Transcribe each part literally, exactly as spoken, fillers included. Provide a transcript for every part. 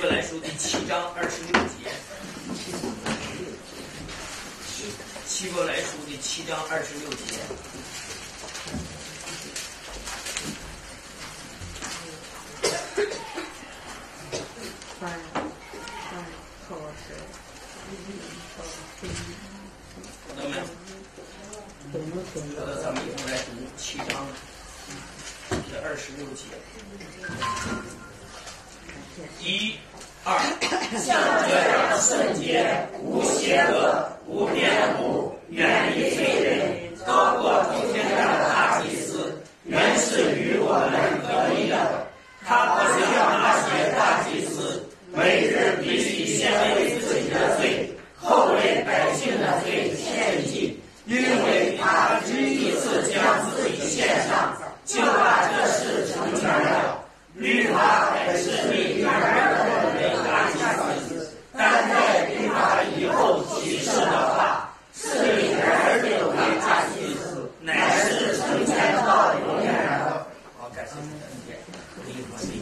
伯来书第七章二十六节，希伯来书第七章二十六节。朋友们，好的，咱们一同来读七章这二十六节。一、二， 像这样圣洁、无邪恶、无玷污、远离罪人、高过诸天的大祭司，原是与我们合一的。他不像那些大祭司，每日必须先为自己的罪，后为百姓的罪献祭，因为他只一次将自己献上，就把这事成全了。律法本是立女儿的为大祭司，但在律法以后启示的话，是以儿子为大祭司，乃是成全到永远的。 好，感谢你的恩典，灵魂力。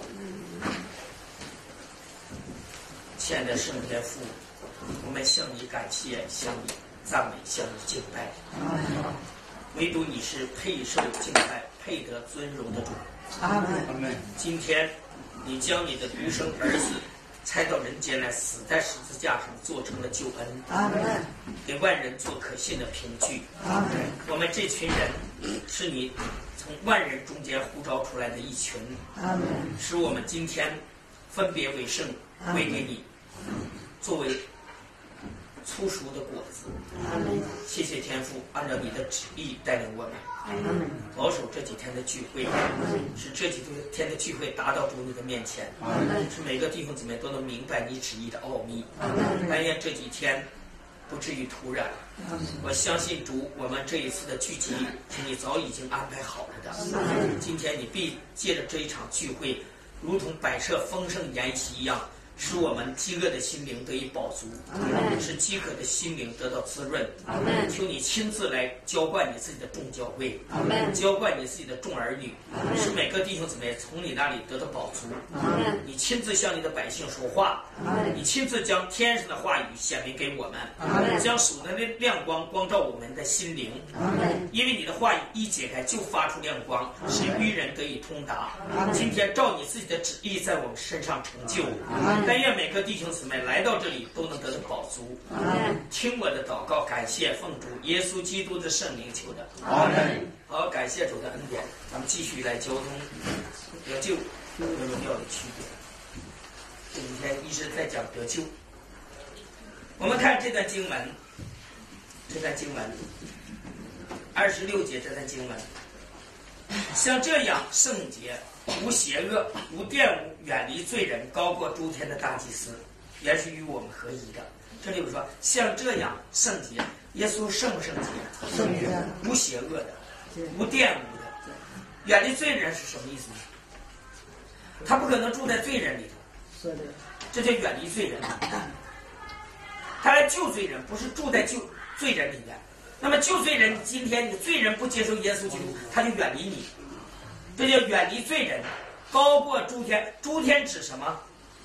亲爱的圣天父，我们向你感谢，向你赞美，向你敬拜。唯独你是配受敬拜、配得尊荣的主。 阿门。 今天，你将你的独生儿子差到人间来，死在十字架上，做成了救恩。 阿门。 给万人做可信的凭据。 阿门。 我们这群人是你从万人中间呼召出来的一群。 阿门。 使我们今天分别为圣，归给你，作为粗熟的果子。 阿门。 谢谢天父，按照你的旨意带领我们。 阿门。 保守这几天的聚会，使这几天的聚会达到主你的面前，使每个弟兄姊妹都能明白你旨意的奥秘。但愿这几天不至于突然。我相信主，我们这一次的聚集是你早已经安排好了的。今天你必借着这一场聚会，如同摆设丰盛筵席一样，使我们饥饿的心灵得以饱足，使饥渴的心灵得到滋润。求你亲自来浇灌你自己的众教会，浇灌你自己的众儿女，使每个弟兄姊妹从你那里得到饱足。你亲自向你的百姓说话，你亲自将天上的话语显明给我们，将属灵的亮光光照我们的心灵。因为你的话语一解开就发出亮光，使愚人得以通达。今天照你自己的旨意在我们身上成就。但愿每个弟兄姊妹来到这里都能得到饱足。听我的祷告，感谢奉主耶稣基督的圣灵求的。 阿门。 好，感谢主的恩典，咱们继续来交通得救和荣耀的区别。这几天一直在讲得救。我们看这段经文，这段经文二十六节，这段经文，像这样圣洁、无邪恶、无玷污、远离罪人，高过诸天的大祭司，原是与我们合一的。这里有说，像这样圣洁，耶稣圣不圣洁？ 圣洁， 无邪恶的，无玷污的，远离罪人是什么意思呢？他不可能住在罪人里头， 是的， 这叫远离罪人。他来救罪人，不是住在救罪人里面。那么救罪人，今天你罪人不接受耶稣基督，他就远离你，这叫远离罪人，高过诸天。诸天指什么？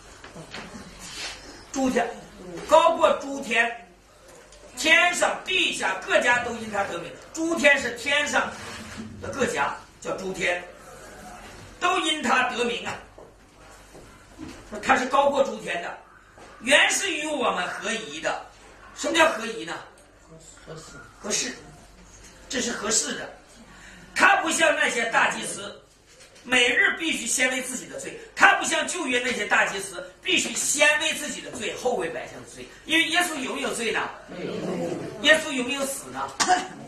诸天，高过诸天，天上地下各家都因他得名。诸天是天上的各家，叫诸天，都因他得名啊。他是高过诸天的，原是与我们合宜的。什么叫合宜呢？ 合适， 合适，这是合适的。他不像那些大祭司，每日必须先为自己的罪；他不像旧约那些大祭司，必须先为自己的罪，后为百姓的罪。因为耶稣有没有罪呢？耶稣有没有死呢？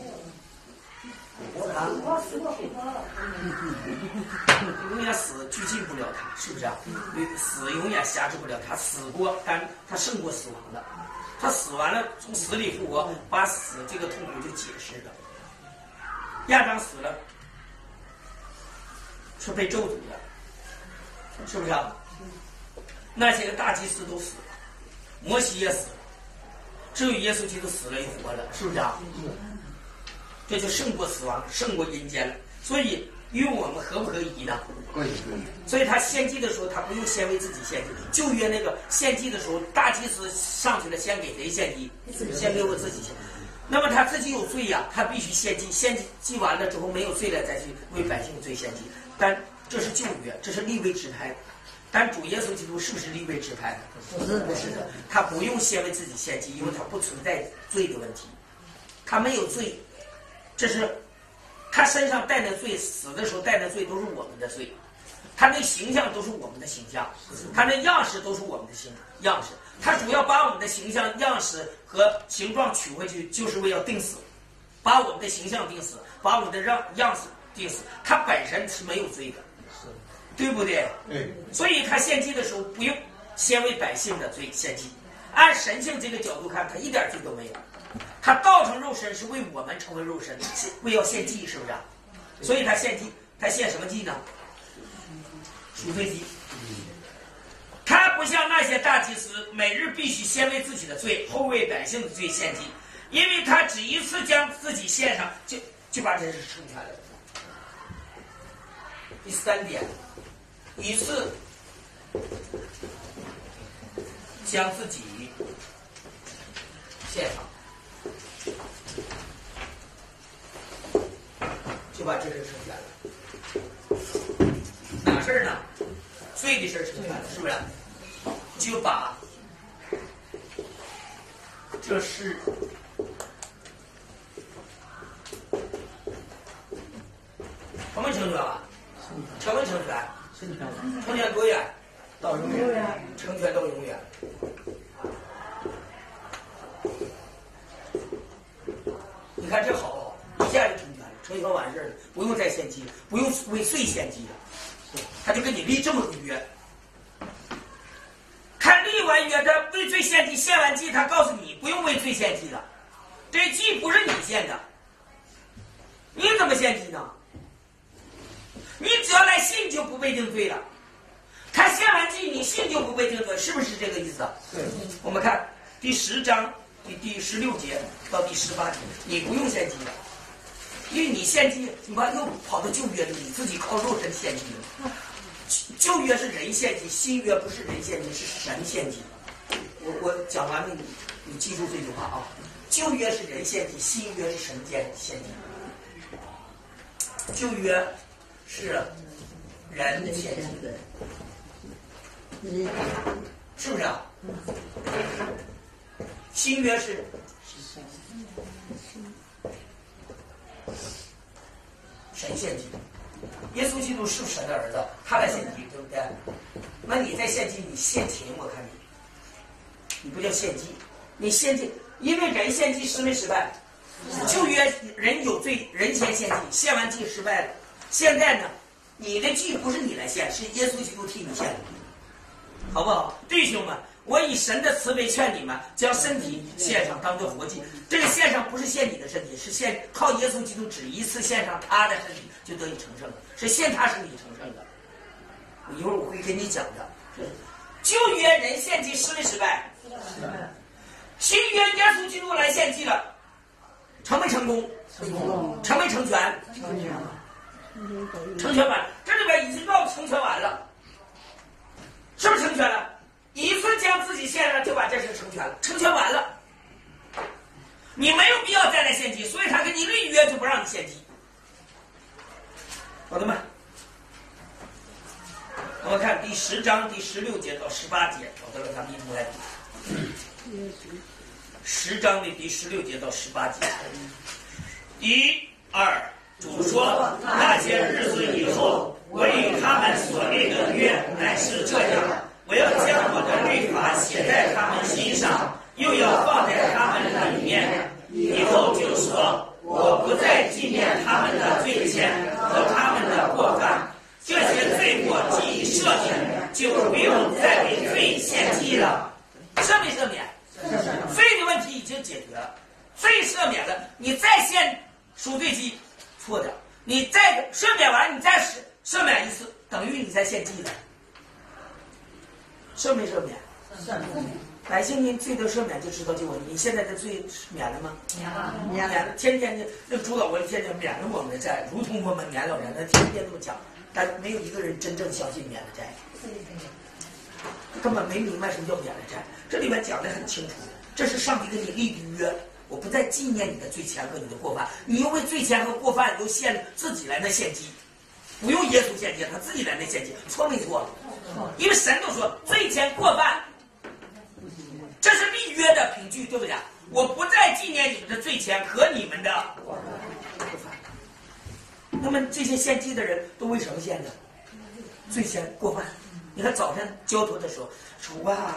永远死拘禁不了他，是不是啊？死永远辖制不了他，死过，但他胜过死亡的。他死完了，从死里复活，把死这个痛苦就解释了。亚当死了，是被咒诅的，是不是啊？那些个大祭司都死了，摩西也死了，只有耶稣基督死了又活了，是不是啊？这就胜过死亡，胜过阴间了。所以与我们合不合宜呢？ 可以。 所以他献祭的时候，他不用先为自己献祭。旧约那个献祭的时候，大祭司上去了，先给谁献祭？先给我自己献。那么他自己有罪呀、啊，他必须献祭，献祭完了之后没有罪了，再去为百姓罪献祭。但这是旧约，这是利未支派。但主耶稣基督是不是利未支派的？不是，不是的。他不用先为自己献祭，因为他不存在罪的问题，他没有罪。这是他身上带的罪，死的时候带的罪都是我们的罪，他那形象都是我们的形象，他那样式都是我们的形样式。他主要把我们的形象、样式和形状取回去，就是为要定死，把我们的形象定死，把我们的样样式定死。他本身是没有罪的，对不对？ 对。 所以他献祭的时候不用先为百姓的罪献祭，按神性这个角度看，他一点罪都没有。他道成肉身是为我们成为肉身，为要献祭，是不是？所以他献祭，他献什么祭呢？赎罪祭。他不像那些大祭司，每日必须先为自己的罪，后为百姓的罪献祭，因为他只一次将自己献上，就就把这事成全了。第三点，一次将自己献上，就把这事成全了。哪事儿呢？罪的事成全了，是不是？就把这事成没成全啊？成没成全？ 成全。 成全多远？ 到永远。 成全到永远。你看这好，一下就成全了，成全完事儿了，不用再献祭，不用为罪献祭了，他就跟你立这么个约。他立完约，他为罪献祭，献完祭，他告诉你不用为罪献祭了，这祭不是你献的，你怎么献祭呢？你只要来信就不被定罪了。他献完祭，你信就不被定罪，是不是这个意思？ 对。 我们看第十章第第十六节到第十八节，你不用献祭了，因为你献祭，你把又跑到旧约里，你自己靠肉身献祭了。旧约是人献祭，新约不是人献祭，是神献祭。我我讲完了，你你记住这句话啊！旧约是人献祭，新约是神献献祭。旧约是人献祭，是不是啊？新约是神献祭。耶稣基督是神的儿子，他来献祭，对不对？那你在献祭，你献情，我看你，你不叫献祭，你献祭，因为人献祭失没失败？旧约人有罪，人先献祭，献完祭失败了。现在呢，你的祭不是你来献，是耶稣基督替你献的，好不好？弟兄们，我以神的慈悲劝你们，将身体献上，当作活祭。这个献上不是献你的身体，是献靠耶稣基督只一次献上他的身体就得以成圣，是献他身体成圣的。我一会儿我会跟你讲的。旧约人献祭失没失败？新约耶稣基督来献祭了，成没成功？ 成功。 成没成全？ 成全了。 成全完，这里边已经告成全完了，是不是成全了？一次将自己献上，就把这事成全了，成全完了，你没有必要再来献祭，所以他跟你立约就不让你献祭。好的吗？我们看第十章第十六节到十八节，找到了，咱们一同来读。十章的第十六节到十八节，一二。主说：“那些日子以后，我与他们所立的约乃是这样：我要将我的律法写在他们心上，又要放在他们的里面。以后就说，我不再纪念他们的罪愆和他们的过犯，这些罪过既已赦免，就不用再为罪献祭了。赦没赦免？罪的问题已经解决了，罪赦免了，你再献赎罪祭。”错的，你再赦免完，你再赦赦免一次，等于你再献祭了，赦没赦免？ 百姓因罪得赦免就知道救恩。你现在的罪免了吗？ 免了， 免了。天天的那个主导官天天免了我们的债，如同我们免了人，他天天这么讲，但没有一个人真正相信免了债，根本没明白什么叫免了债。这里面讲的很清楚，这是上帝跟你立的约，我不再纪念你的罪愆和你的过犯，你又为罪愆和过犯又献自己来那献祭，不用耶稣献祭，他自己来那献祭，错没错？因为神都说罪愆过犯。这是立约的凭据，对不对？我不再纪念你们的罪愆和你们的过犯。那么这些献祭的人都为什么献的？罪愆过犯。你看早上交托的时候，主啊，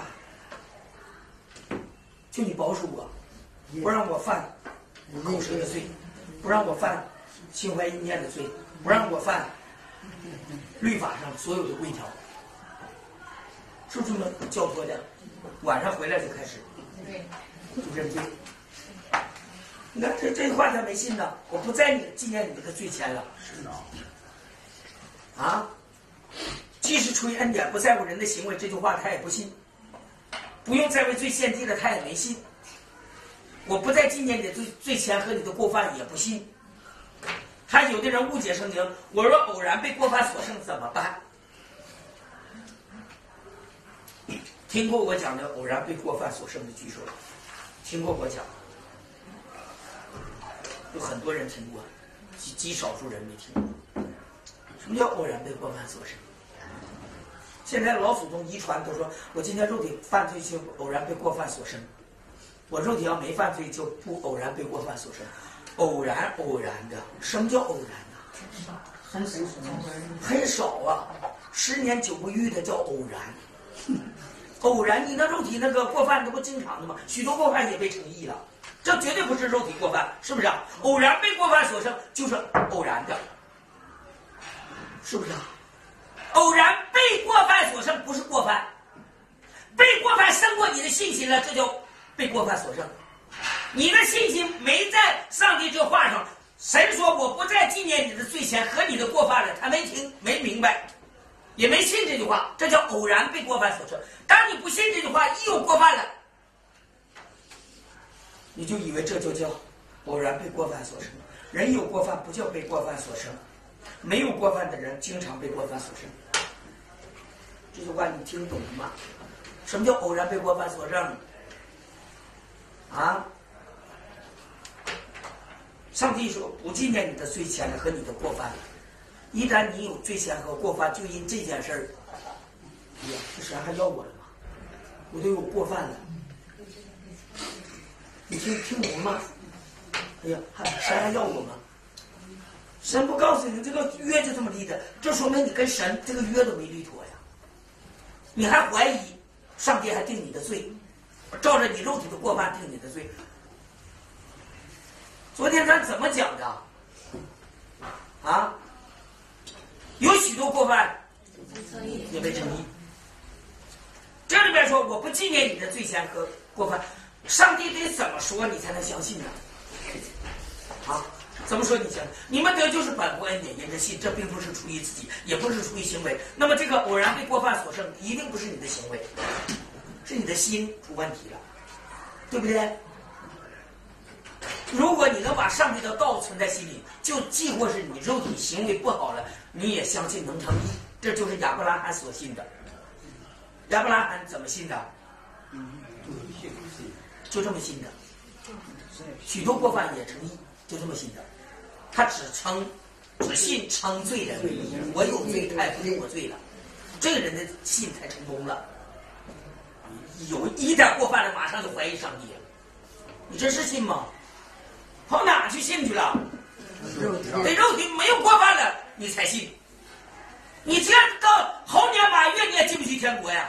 求你保守我，不让我犯口舌的罪，不让我犯心怀意念的罪，不让我犯律法上所有的规条，是这么交托的。晚上回来就开始就认罪。你看这这话他没信呢，我不再你纪念你们的罪愆了。是的。啊，既是出于恩典，不在乎人的行为，这句话他也不信。不用再为罪献祭了，他也没信。我不再纪念你的罪罪愆和你的过犯，也不信。还有的人误解圣经，我若偶然被过犯所胜怎么办？听过我讲的偶然被过犯所胜的举手。听过我讲，有很多人听过，极极少数人没听过。什么叫偶然被过犯所胜？现在老祖宗遗传都说，我今天肉体犯罪就偶然被过犯所胜，我肉体要没犯罪就不偶然被过犯所胜。偶然偶然的，什么叫偶然呢？ 很少， 很少啊，十年九个月的叫偶然。偶然，你那肉体那个过犯，这不经常的吗？许多过犯也被称义了，这绝对不是肉体过犯，是不是啊？偶然被过犯所胜，就是偶然的，是不是啊？偶然被过犯所胜，不是过犯，被过犯胜过你的信心了，这叫被过犯所胜。你的信心没在上帝这话上，神说我不再纪念你的罪愆和你的过犯了，他没听没明白。也没信这句话，这叫偶然被过犯所胜。当你不信这句话，一有过犯了，你就以为这就叫偶然被过犯所胜。人有过犯不叫被过犯所胜，没有过犯的人经常被过犯所胜。这句话你听懂了吗？什么叫偶然被过犯所胜？啊？上帝说不纪念你的罪愆和你的过犯了。一旦你有罪愆和过犯，就因这件事儿，哎呀，这神还要我了吗？我都有过犯了，你听听懂了吗？哎呀，还神还要我吗？神不告诉你这个约就这么立的，这说明你跟神这个约都没立妥呀。你还怀疑上帝还定你的罪，照着你肉体的过犯定你的罪。昨天咱怎么讲的？啊？有许多过犯也被称义。这里边说我不纪念你的罪愆和过犯，上帝得怎么说你才能相信呢？啊，怎么说你相信？你们得就是本乎恩典，因着信，这并不是出于自己，也不是出于行为。那么这个偶然被过犯所胜，一定不是你的行为，是你的心出问题了，对不对？如果你能把上帝的道存在心里，就既或是你肉体行为不好了，你也相信能称义，这就是亚伯拉罕所信的。亚伯拉罕怎么信的？就这么信的。许多过犯也称义，就这么信的。他只称只信称罪人为义，我有罪，他也不定我罪了。这个人的信才成功了。有一点过犯了，马上就怀疑上帝了。你这是信吗？跑哪去信去了？得肉体没有过犯了，你才信。你这样到猴年马月，你也进不去天国呀？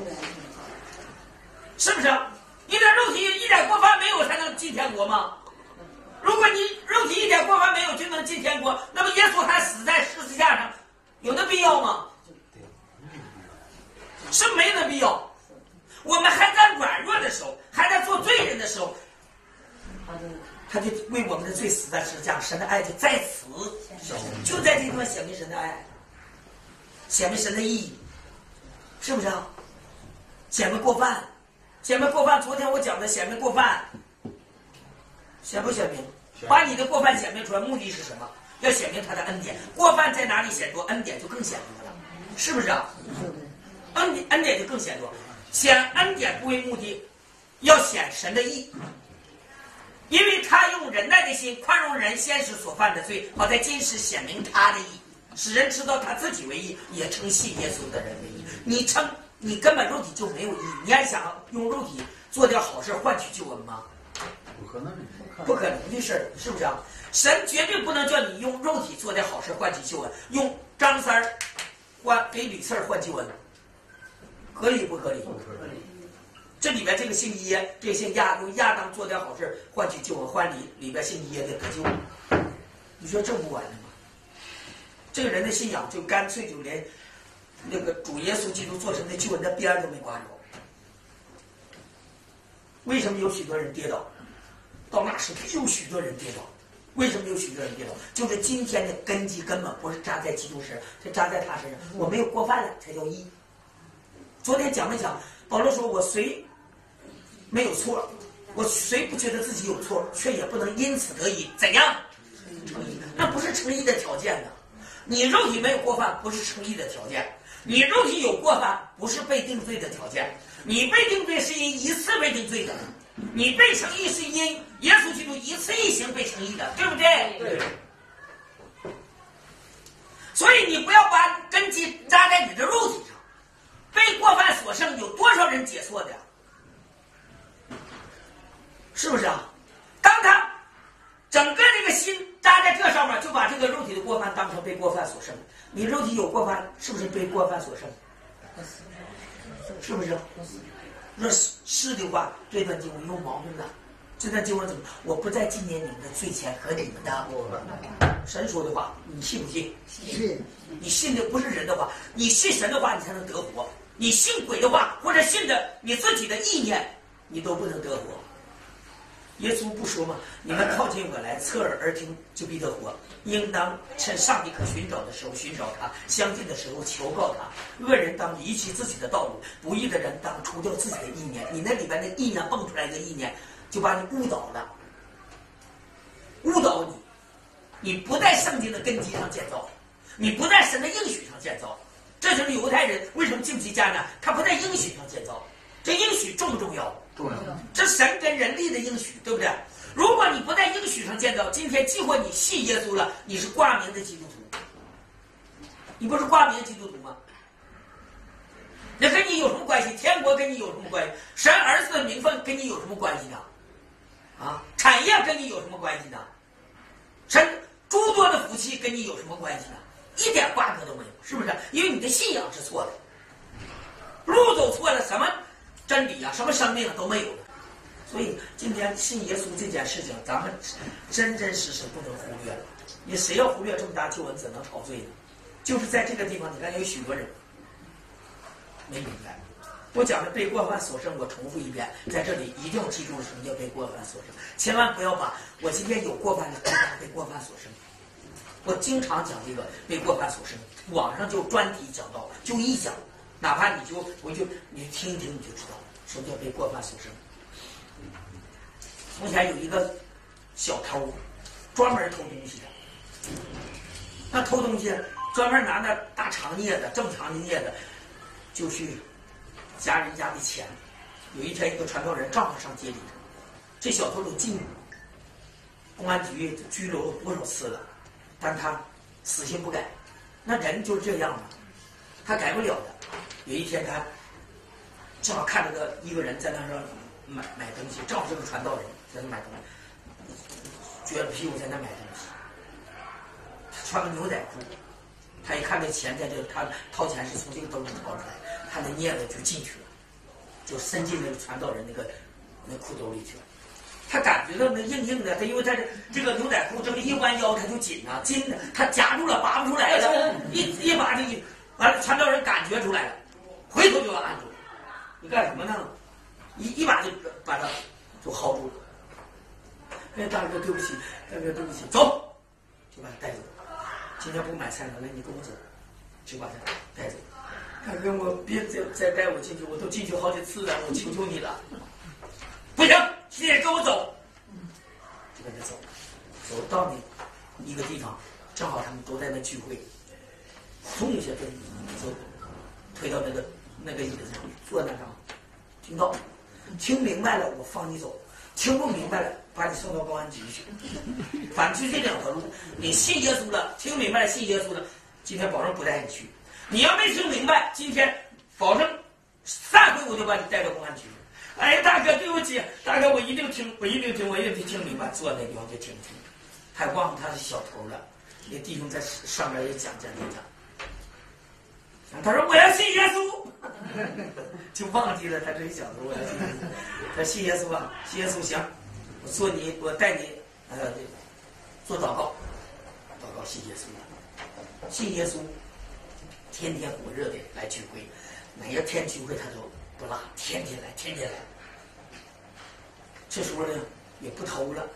是不是？你的肉体一点过犯没有，才能进天国吗？如果你肉体一点过犯没有就能进天国，那么耶稣还死在十字架上，有那必要吗？是没那必要。我们还在软弱的时候，还在做罪人的时候，他就为我们的罪死在十字架，神的爱就在此，就在这地方显明神的爱，显明神的意义，是不是啊？ 显没过犯，显没过犯。昨天我讲的显没过犯，显不显明？把你的过犯显明出来，目的是什么？要显明他的恩典。过犯在哪里显多，恩典就更显多了，是不是啊？恩典恩典就更显多。显恩典不为目的，要显神的义，因为他用忍耐的心宽容人先时所犯的罪，好在今时显明他的义，使人知道他自己为义，也称信耶稣的人为义。你称你根本肉体就没有义，你还想用肉体做点好事换取救恩吗？ 不可能， 不可能的事，是不是啊？神绝对不能叫你用肉体做点好事换取救恩，用张三儿换给吕四儿换救恩，合理不合理？ 不可能。 这里面这个姓耶，这个姓亚，用亚当做点好事换取救恩，换里里边姓耶的得救，你说这不完了吗？这个人的信仰就干脆就连那个主耶稣基督做成的救恩的边都没刮着。为什么有许多人跌倒？到那时有许多人跌倒，为什么有许多人跌倒？就是今天的根基根本不是扎在基督身上，是扎在他身上。我没有过犯了才叫义。昨天讲没讲？保罗说：“我虽没有错，我虽不觉得自己有错，却也不能因此得以怎样成义？那不是成义的条件呢。你肉体没有过犯，不是成义的条件；你肉体有过犯，不是被定罪的条件。你被定罪是因一次被定罪的。”你被称义是因耶稣基督一次一行被称义的，对不对？ 对。 所以你不要把根基扎在你的肉体上。被过犯所胜，有多少人解错的？是不是啊？当他整个这个心扎在这上面，就把这个肉体的过犯当成被过犯所胜。你肉体有过犯，是不是被过犯所胜？是不是？若是是的话，这段经文有矛盾的。这段经文怎么？我不再纪念你们的罪前和你们的神说的话，你信不信？ 信。 你信的不是人的话，你信神的话，你才能得活。你信鬼的话，或者信的你自己的意念，你都不能得活。耶稣不说吗？你们靠近我来，侧耳而听，就必得活。应当趁上帝可寻找的时候寻找他，相近的时候求告他。恶人当离弃自己的道路，不义的人当除掉自己的意念。你那里边的意念蹦出来的意念，就把你误导了，误导你。你不在圣经的根基上建造，你不在神的应许上建造。这就是犹太人为什么进不去迦南，他不在应许上建造。这应许重不重要？ 重要。 这神跟人力的应许，对不对？如果你不在应许上建造，今天既或你信耶稣了，你是挂名的基督徒，你不是挂名基督徒吗？那跟你有什么关系？天国跟你有什么关系？神儿子的名分跟你有什么关系呢？啊，产业跟你有什么关系呢？神诸多的福气跟你有什么关系呢？一点瓜葛都没有，是不是？因为你的信仰是错的，路走错了，什么真理啊，什么生命啊都没有了。所以今天信耶稣这件事情，咱们真真实实不能忽略了。你谁要忽略这么大救恩，怎能陶醉呢？就是在这个地方，你看有许多人没明白。我讲的被过犯所胜，我重复一遍，在这里一定要记住什么叫被过犯所胜，千万不要把我今天有过犯的被过犯所胜。我经常讲这个被过犯所胜，网上就专题讲到，就一讲，哪怕你就回去你听一听，你就知道什么叫被过犯所胜。从前有一个小偷，专门偷东西的。他偷东西，专门拿那大长镊子、正长的镊子，就去夹人家的钱。有一天，一个传道人正好上街里，这小偷都进公安局拘留了多少次了，但他死心不改。那人就是这样嘛，他改不了的。有一天，他正好看着个一个人在那儿买买东西，正好是个传道人在那买东西，撅着屁股在那买东西。他穿个牛仔裤，他一看这钱在这，他掏钱是从这个兜里掏出来，他的镊子就进去了，就伸进那个传道人那个那裤兜里去了。他感觉到那硬硬的，他因为他这这个牛仔裤这么一弯腰，他就紧啊，紧的，他夹住了，拔不出来了，一一拔就完了。传道人感觉出来了，回头就要按住，你干什么呢？一一把就把他就薅住了。哎，大哥对不起，大哥对不起，走，就把他带走。今天不买菜了，来你跟我走，就把他带走。 大哥，我别再再带我进去，我都进去好几次了，我求求你了。不行，现在跟我走。就跟着走，走到那一个地方，正好他们都在那聚会，冲一下就就推到那个那个椅子上，坐那上，听到，听明白了我放你走，听不明白了把你送到公安局去。反正就这两条路，你信耶稣了，听明白了信耶稣了，今天保证不带你去。你要没听明白，今天保证散会我就把你带到公安局。哎，大哥，对不起，大哥，我一定听，我一定听，我一定听明白。坐那地方就听听，还忘了他是小偷了。那弟兄在上面也讲讲讲讲，他说我要信耶稣，就忘记了他这一小偷我要信耶稣。他信耶稣啊，信耶稣行，我做你，我带你，呃，做祷告，祷告信耶稣，信耶稣，天天火热的来聚会，哪一天聚会他都不落，天天来，天天来。这时候呢，也不偷了，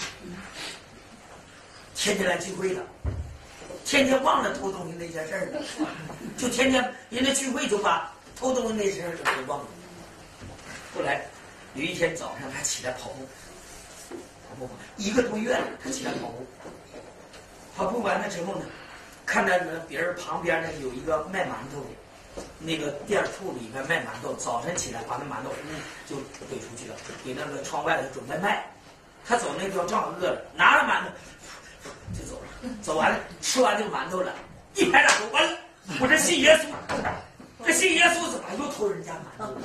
天天来聚会了，天天忘了偷东西那件事儿了，就天天人家聚会就把偷东西那件事儿给忘了。后来有一天早上，他起来跑步，跑步一个多月了，他起来跑步，跑步完了之后呢，看到呢别人旁边呢有一个卖馒头的。那个店铺里面卖馒头，早晨起来把那馒头就怼出去了，给那个窗外的准备卖。他走那地方正好饿了，拿了馒头就走了。走完了，吃完这个馒头了，一拍大手，完了，我这信耶稣，这信耶稣怎么又偷人家馒头？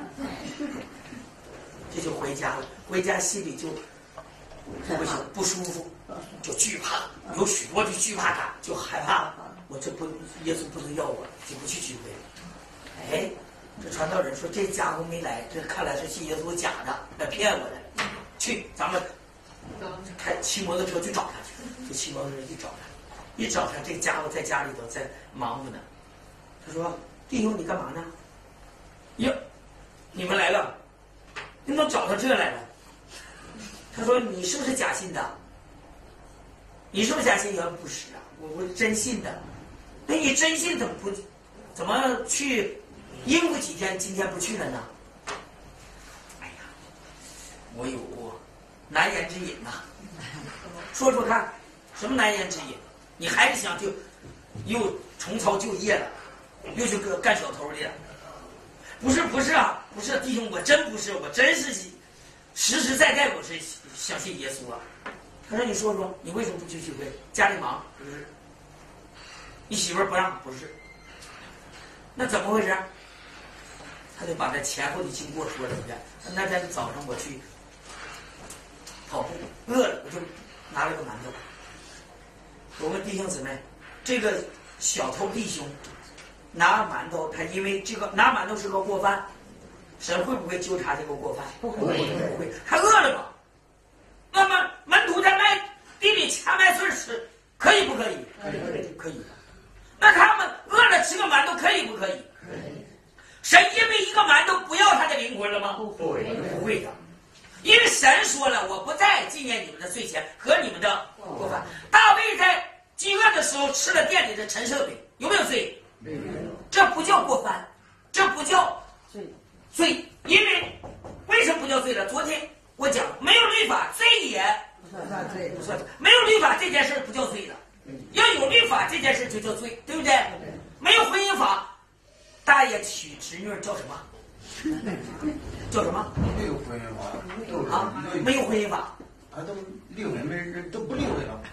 这就回家了，回家心里就不行，不舒服，就惧怕，有许多就惧怕他，就害怕。我这不，耶稣不能要我，就不去聚会了。哎，这传道人说这家伙没来，这看来是信耶稣假的，来骗我的。去，咱们开骑摩托车去找他去。就骑摩托车去找他，一找他，这家伙在家里头在忙活呢。他说：“弟兄，你干嘛呢？”哟，你们来了，你怎么找到这来了？他说：“你是不是假信的？你是不是假信？”要不是啊，我我真信的。那你真信怎么不怎么去应付几天？今天不去了呢？哎呀，我有难言之隐呐、啊，说说看，什么难言之隐？你还是想就又重操旧业了，又去干小偷的了？不是不是啊，不是弟兄，我真不是，我真是实实在在我是相信耶稣啊。他说：“你说说，你为什么不去聚会？家里忙？不是？你媳妇儿不让？不是？那怎么回事？”他就把这前后的经过说了一遍。那天早上我去跑步，饿了我就拿了个馒头。我问弟兄姊妹，这个小偷弟兄拿馒头，他因为这个拿馒头是个过犯，神会不会纠察这个过犯？不会，不会。他饿了吗？那么门徒在麦地里掐麦穗吃，可以不可以？可以，可以。那他们饿了吃个馒头，可以不可以？可以。神因为一个馒头不要他的灵魂了吗？不会，不会的。因为神说了，我不再纪念你们的罪前和你们的过犯。大卫在饥饿的时候吃了店里的陈设饼，有没有罪？没有。这不叫过犯，这不叫罪。罪，因为为什么不叫罪呢？昨天我讲，没有律法，罪也不算罪，不算罪。没有律法这件事不叫罪的，要有律法这件事就叫罪，对不对？没有婚姻法，大爷娶侄女叫什么？叫什么？ 没有婚姻法啊，没有婚姻法， 啊，都离婚没人都不离婚了。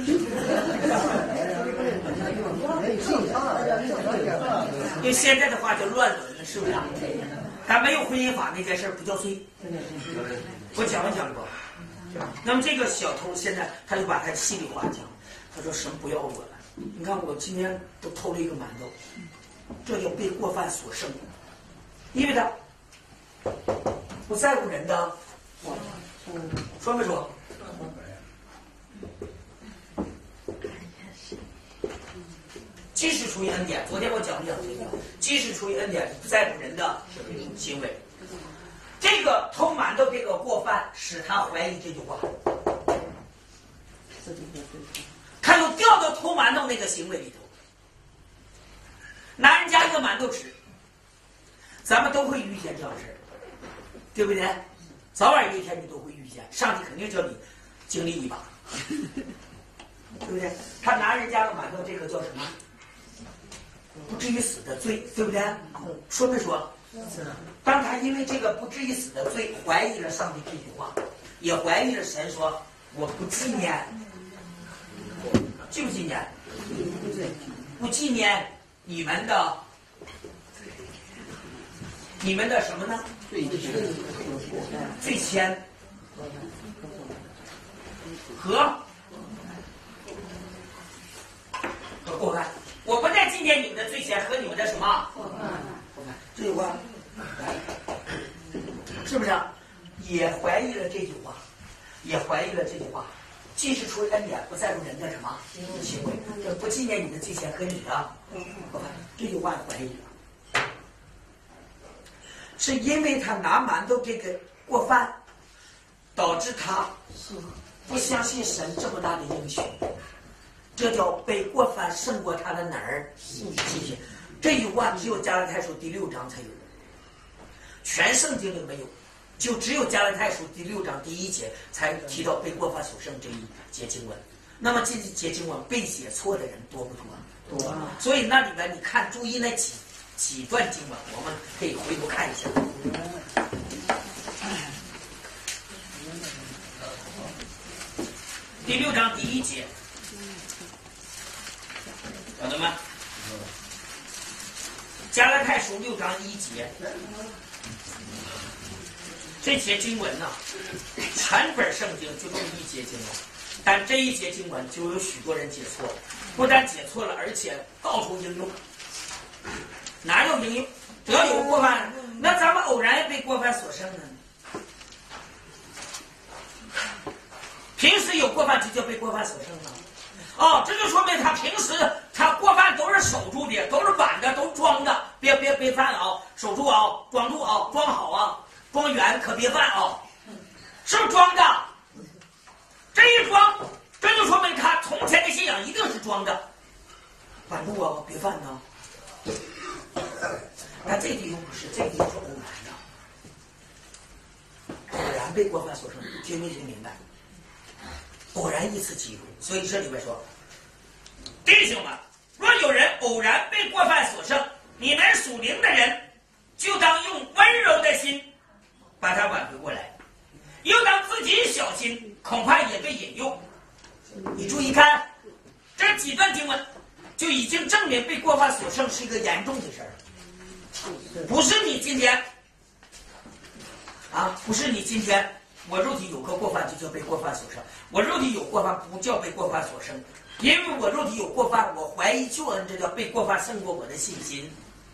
用现在的话叫乱伦，是不是？但没有婚姻法那件事不叫罪。我讲没讲过？那么这个小偷现在他就把他心里话讲，他说神不要我了。你看我今天都偷了一个馒头，这就被过犯所生，因为他不在乎人的，说没说？即使出于恩典，昨天我讲没讲这个？即使出于恩典，不在乎人的行为。这个偷馒头这个过犯，使他怀疑这句话，他就掉到偷馒头那个行为里头。 拿人家一个馒头吃，咱们都会遇见这样的事儿，对不对？早晚有一天你都会遇见，上帝肯定叫你经历一把，对不对？他拿人家的馒头，这个叫什么？不至于死的罪，对不对？说没说？当他因为这个不至于死的罪，怀疑了上帝这句话，也怀疑了神说我不纪念，纪不纪念？不纪念你们的，你们的什么呢？罪愆和和过犯。我不再纪念你们的罪愆和你们的什么过犯？这句话是不是啊？也怀疑了这句话，也怀疑了这句话。既是出于恩典，不在乎人的什么行为，不纪念你的罪愆和你的过犯。这句话怀疑了，是因为他拿馒头这个过犯，导致他不相信神这么大的应许。这叫被过犯胜过他的哪儿？信心。这句话只有加拉太书第六章才有，全圣经里没有，就只有加拉太书第六章第一节才提到被过犯所胜这一节经文。那么这一节经文被写错的人多不多？多。所以那里面你看，注意那几几段经文，我们可以回头看一下。第六章第一节。晓得吗？加拉太书六章一节，这节经文呢，全本圣经就这么一节经文，但这一节经文就有许多人解错，不但解错了，而且到处应用。哪有应用？只要有过犯，那咱们偶然被过犯所胜呢？平时有过犯就叫被过犯所胜了。哦，这就说明他平时他过犯都是守住的，都是板的，都装的，别别别犯啊！守住啊，装住啊，装好啊，装圆可别犯啊！是不是装的？这一装，这就说明他从前的信仰一定是装的，板住啊，别犯呢。但这地方不是，这地方是偶然的，偶然被过犯所胜，听没听明白？偶然一次机会，所以这里面说，弟兄们，若有人偶然被过犯所胜，你们属灵的人就当用温柔的心把他挽回过来，又当自己小心，恐怕也被引诱。你注意看，这几段经文就已经证明被过犯所胜是一个严重的事儿，不是你今天啊，不是你今天。我肉体有个过犯就叫被过犯所胜，我肉体有过犯不叫被过犯所胜，因为我肉体有过犯，我怀疑救恩，这叫被过犯胜过我的信心。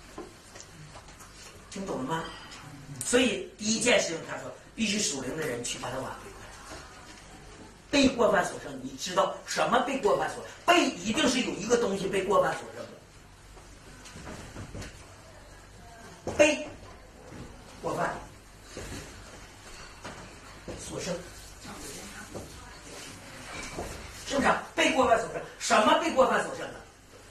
听懂了吗？所以第一件事情，他说必须属灵的人去把他挽回过来。被过犯所胜，你知道什么被过犯所胜？被一定是有一个东西被过犯所胜的，被过犯所胜，是不是？被过犯所胜，什么被过犯所胜的？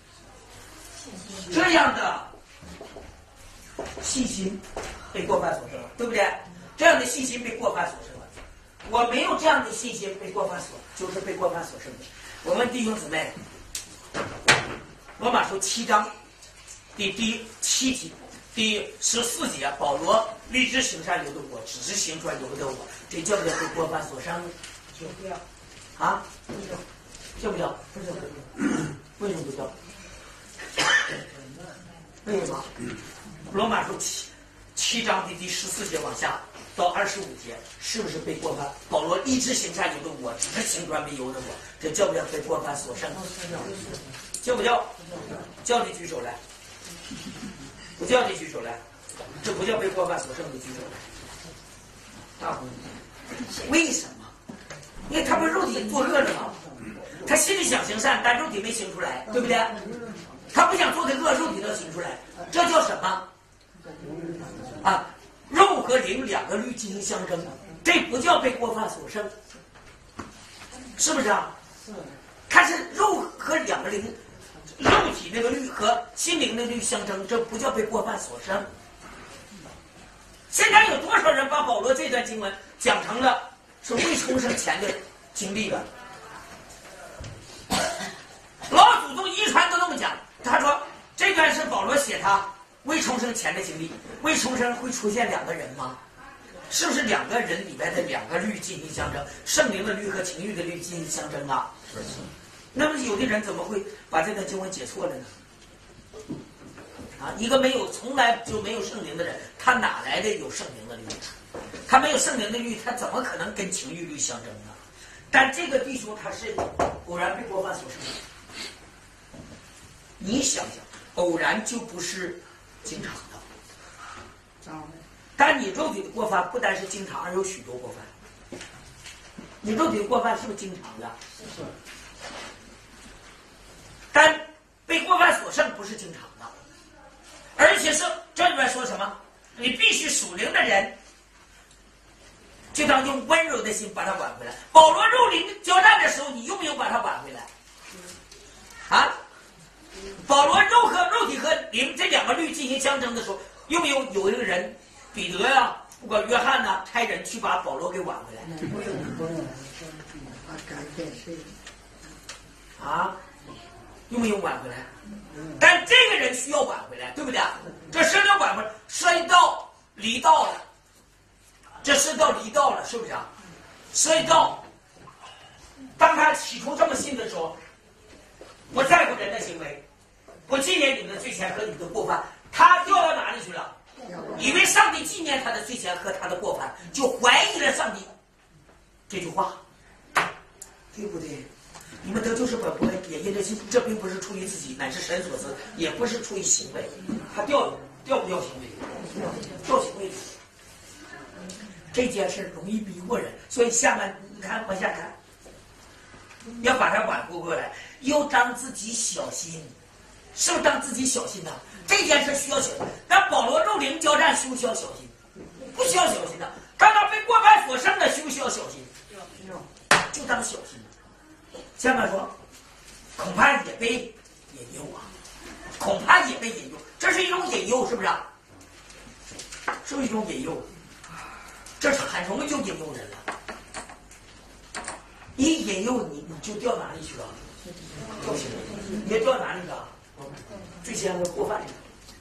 这样的信心被过犯所胜了，对不对？这样的信心被过犯所胜了。我没有这样的信心被过犯所，就是被过犯所胜的。我问弟兄姊妹，罗马书七章第第七节第十四节，保罗立志行善由得我，只是行出来由不得我，这叫不叫被过犯所伤？叫不叫？啊？叫不叫？不叫。为什么不叫？为什么？罗马书七七章的第十四节往下到二十五节，是不是被过犯？保罗立志行善由得我，只是行出来没由得我，这叫不叫被过犯所伤？叫不叫？叫你举手来。不叫你举手来，这不叫被过犯所胜的举手来。大部分为什么？因为他不是肉体作恶了吗？他心里想行善，但肉体没行出来，对不对？他不想做的恶，肉体能行出来，这叫什么？啊，肉和灵两个律进行相争，这不叫被过犯所胜，是不是啊？是。他是肉和两个灵肉体那个律和心灵的律相争，这不叫被过犯所胜。现在有多少人把保罗这段经文讲成了是未重生前的经历了？老祖宗遗传都那么讲，他说这段是保罗写他未重生前的经历。未重生会出现两个人吗？是不是两个人里边的两个律进行相争？圣灵的律和情欲的律进行相争啊？是。那么有的人怎么会把这段经文解错了呢？啊，一个没有从来就没有圣灵的人，他哪来的有圣灵的律？他没有圣灵的律，他怎么可能跟情欲律相争呢？但这个弟兄他是偶然被过犯所生的。你想想，偶然就不是经常的。但你肉体的过犯不单是经常，而有许多过犯。你肉体的过犯是不是经常的？是。但被过犯所胜不是经常的，而且是这里边说什么？你必须属灵的人，就当用温柔的心把他挽回来。保罗肉灵交战的时候，你用没有把他挽回来？啊？保罗肉和肉体和灵这两个律进行相争的时候，有没有有一个人，彼得呀、啊，不管约翰呐、啊，差人去把保罗给挽回来？啊？有没有挽回来？但这个人需要挽回来，对不对？这涉及到挽回来，涉及到离道了，这涉及到离道了，是不是啊？涉及到当他起初这么信的时候，不在乎人的行为，不纪念你们的罪愆和你们的过犯，他掉到哪里去了？以为上帝纪念他的罪愆和他的过犯，就怀疑了上帝这句话，对不对？你们得救是本乎也因着信，这并不是出于自己，乃是神所赐，也不是出于行为。他掉掉不掉行为？掉行为。这件事容易迷惑人，所以下面你看往下看，要把它挽回过来，又当自己小心，是不是当自己小心呢？这件事需要小心。那保罗肉灵交战需不需要小心？不需要小心的。当他被过犯所胜的，需不需要小心？就当小心。下面说，恐怕也被引诱啊，恐怕也被引诱，这是一种引诱，是不是啊？是不是一种引诱？这是很容易就引诱人了。一引诱你，你就掉哪里去了？掉行为，你也掉哪里了？最先的过犯里。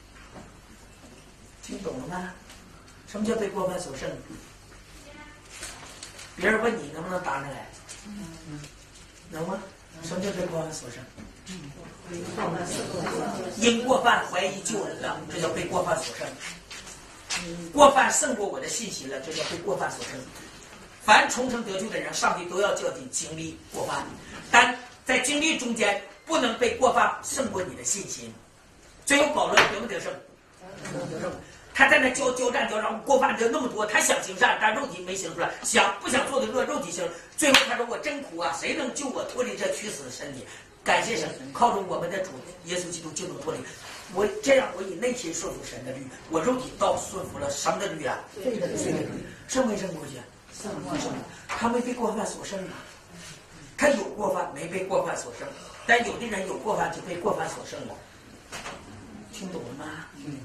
听懂了吗？什么叫被过犯所胜？别人问你能不能答上来？能吗？什么叫被过犯所胜？因过犯怀疑救人了，这叫被过犯所胜。过犯胜过我的信心了，这叫被过犯所胜。凡重生得救的人，上帝都要叫你经历过犯，但在经历中间不能被过犯胜过你的信心。最后保罗得不得胜？得胜。他在那交交战交战，过犯得那么多，他想行善，但肉体没行出来，想不想做的恶，肉体行。最后他说：“我真苦啊，谁能救我脱离这屈死的身体？感谢神，靠着我们的主耶稣基督就能脱离。我这样，我以内心顺服神的律，我肉体倒顺服了什么的律啊？罪的律，胜没胜过去？胜过胜。他没被过犯所胜啊，他有过犯没被过犯所胜，但有的人有过犯就被过犯所胜了。听懂了吗？嗯。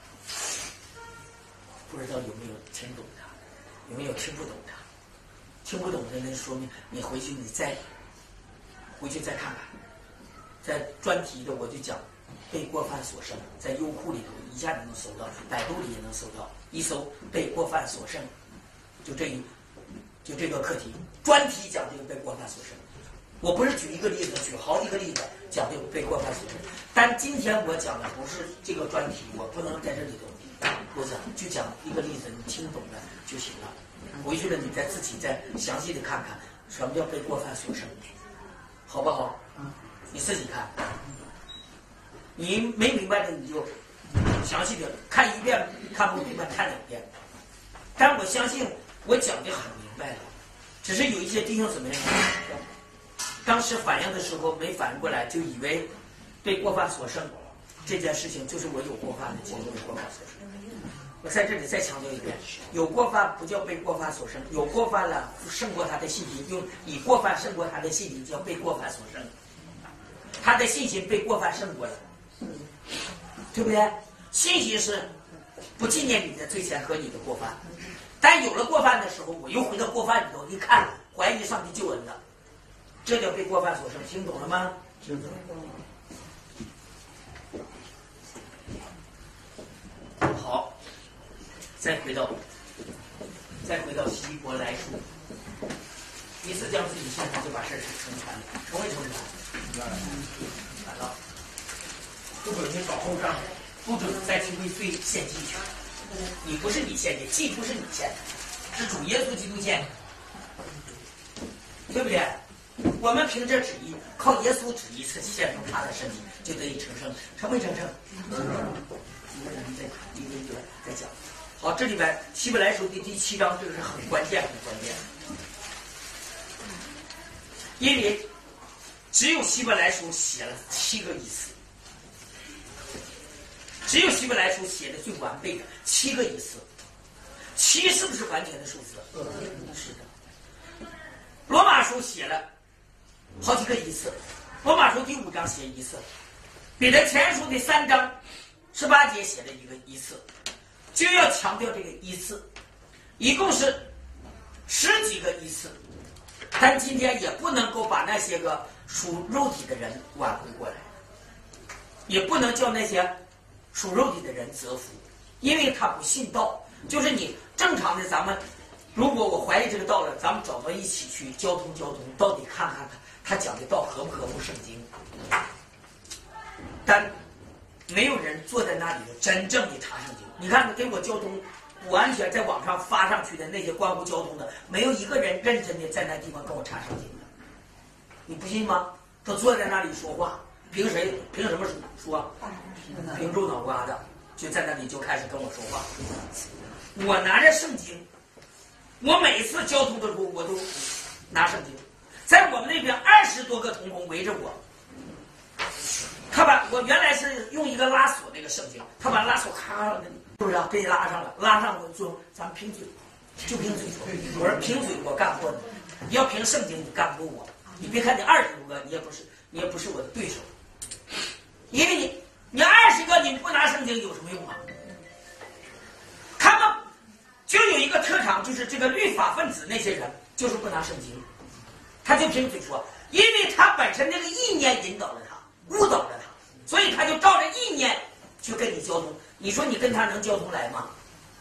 不知道有没有听懂的，有没有听不懂的？听不懂的那说明你回去你再回去再看看，在专题的我就讲被过犯所胜，在优酷里头一下就能搜到，百度里也能搜到，一搜被过犯所胜，就这一就这个课题专题讲这个被过犯所胜。我不是举一个例子，举好几个例子讲这个被过犯所胜，但今天我讲的不是这个专题，我不能在这里头多讲，就讲一个例子，你听懂了就行了。回去了你再自己再详细的看看什么叫被过犯所胜，好不好？你自己看，你没明白的你就详细的看一遍，看不明白看两遍。但我相信我讲的很明白了，只是有一些弟兄姊妹当时反应的时候没反应过来，就以为被过犯所胜这件事情就是我有过犯的结果，被过犯所胜。我在这里再强调一遍，有过犯不叫被过犯所胜，有过犯了胜过他的信心，用以过犯胜过他的信心叫被过犯所胜。 他的信心被过犯胜过了，对不对？信心是不纪念你的罪愆和你的过犯，但有了过犯的时候，我又回到过犯里头一看，怀疑上帝救恩了，这叫被过犯所胜，听懂了吗？ 知道。 好，再回到，再回到希伯来书，一次将自己献上就把事情成全了，成为成全。完了，不准你找后账，不准再去为罪献祭去。你不是你献的，祭不是你献的，是主耶稣基督献的，对不对？我们凭着旨意，靠耶稣旨意是献出他的身体，就得以成圣，成为成圣。一个人再一个一个再讲。好，这里边希伯来书的第七章，这个是很关键，很关键。因为只有希伯来书写了七个意思，只有希伯来书写的最完备的七个意思。七是不是完全的数字？是的。罗马书写了好几个意思，罗马书第五章写一次，彼得前书的三章十八节写了一个一次，就要强调这个一次，一共是十几个一次。但今天也不能够把那些个属肉体的人挽回过来，也不能叫那些属肉体的人折服，因为他不信道。就是你正常的，咱们如果我怀疑这个道了，咱们找到一起去交通交通，到底看看他他讲的道合不合乎圣经。但没有人坐在那里真正的查圣经。你看给我交通完全在网上发上去的那些关乎交通的，没有一个人认真的在那地方跟我查圣经的，你不信吗？都坐在那里说话，凭谁？凭什么说？凭住脑瓜子，就在那里就开始跟我说话。我拿着圣经，我每一次交通的时候，我都拿圣经。在我们那边二十多个同工围着我，他把我原来是用一个拉锁那个圣经，他把拉锁咔，是不是啊？给你拉上了，拉上了之后，咱们凭嘴，就凭嘴说。我说凭嘴我干不过你，你要凭圣经你干不过我。你别看你二十多个，你也不是，你也不是我的对手，因为你你二十个你不拿圣经有什么用啊？他们就有一个特长，就是这个律法分子那些人就是不拿圣经，他就凭嘴说，因为他本身那个意念引导了他，误导了他，所以他就照着意念去跟你交通。你说你跟他能交通来吗？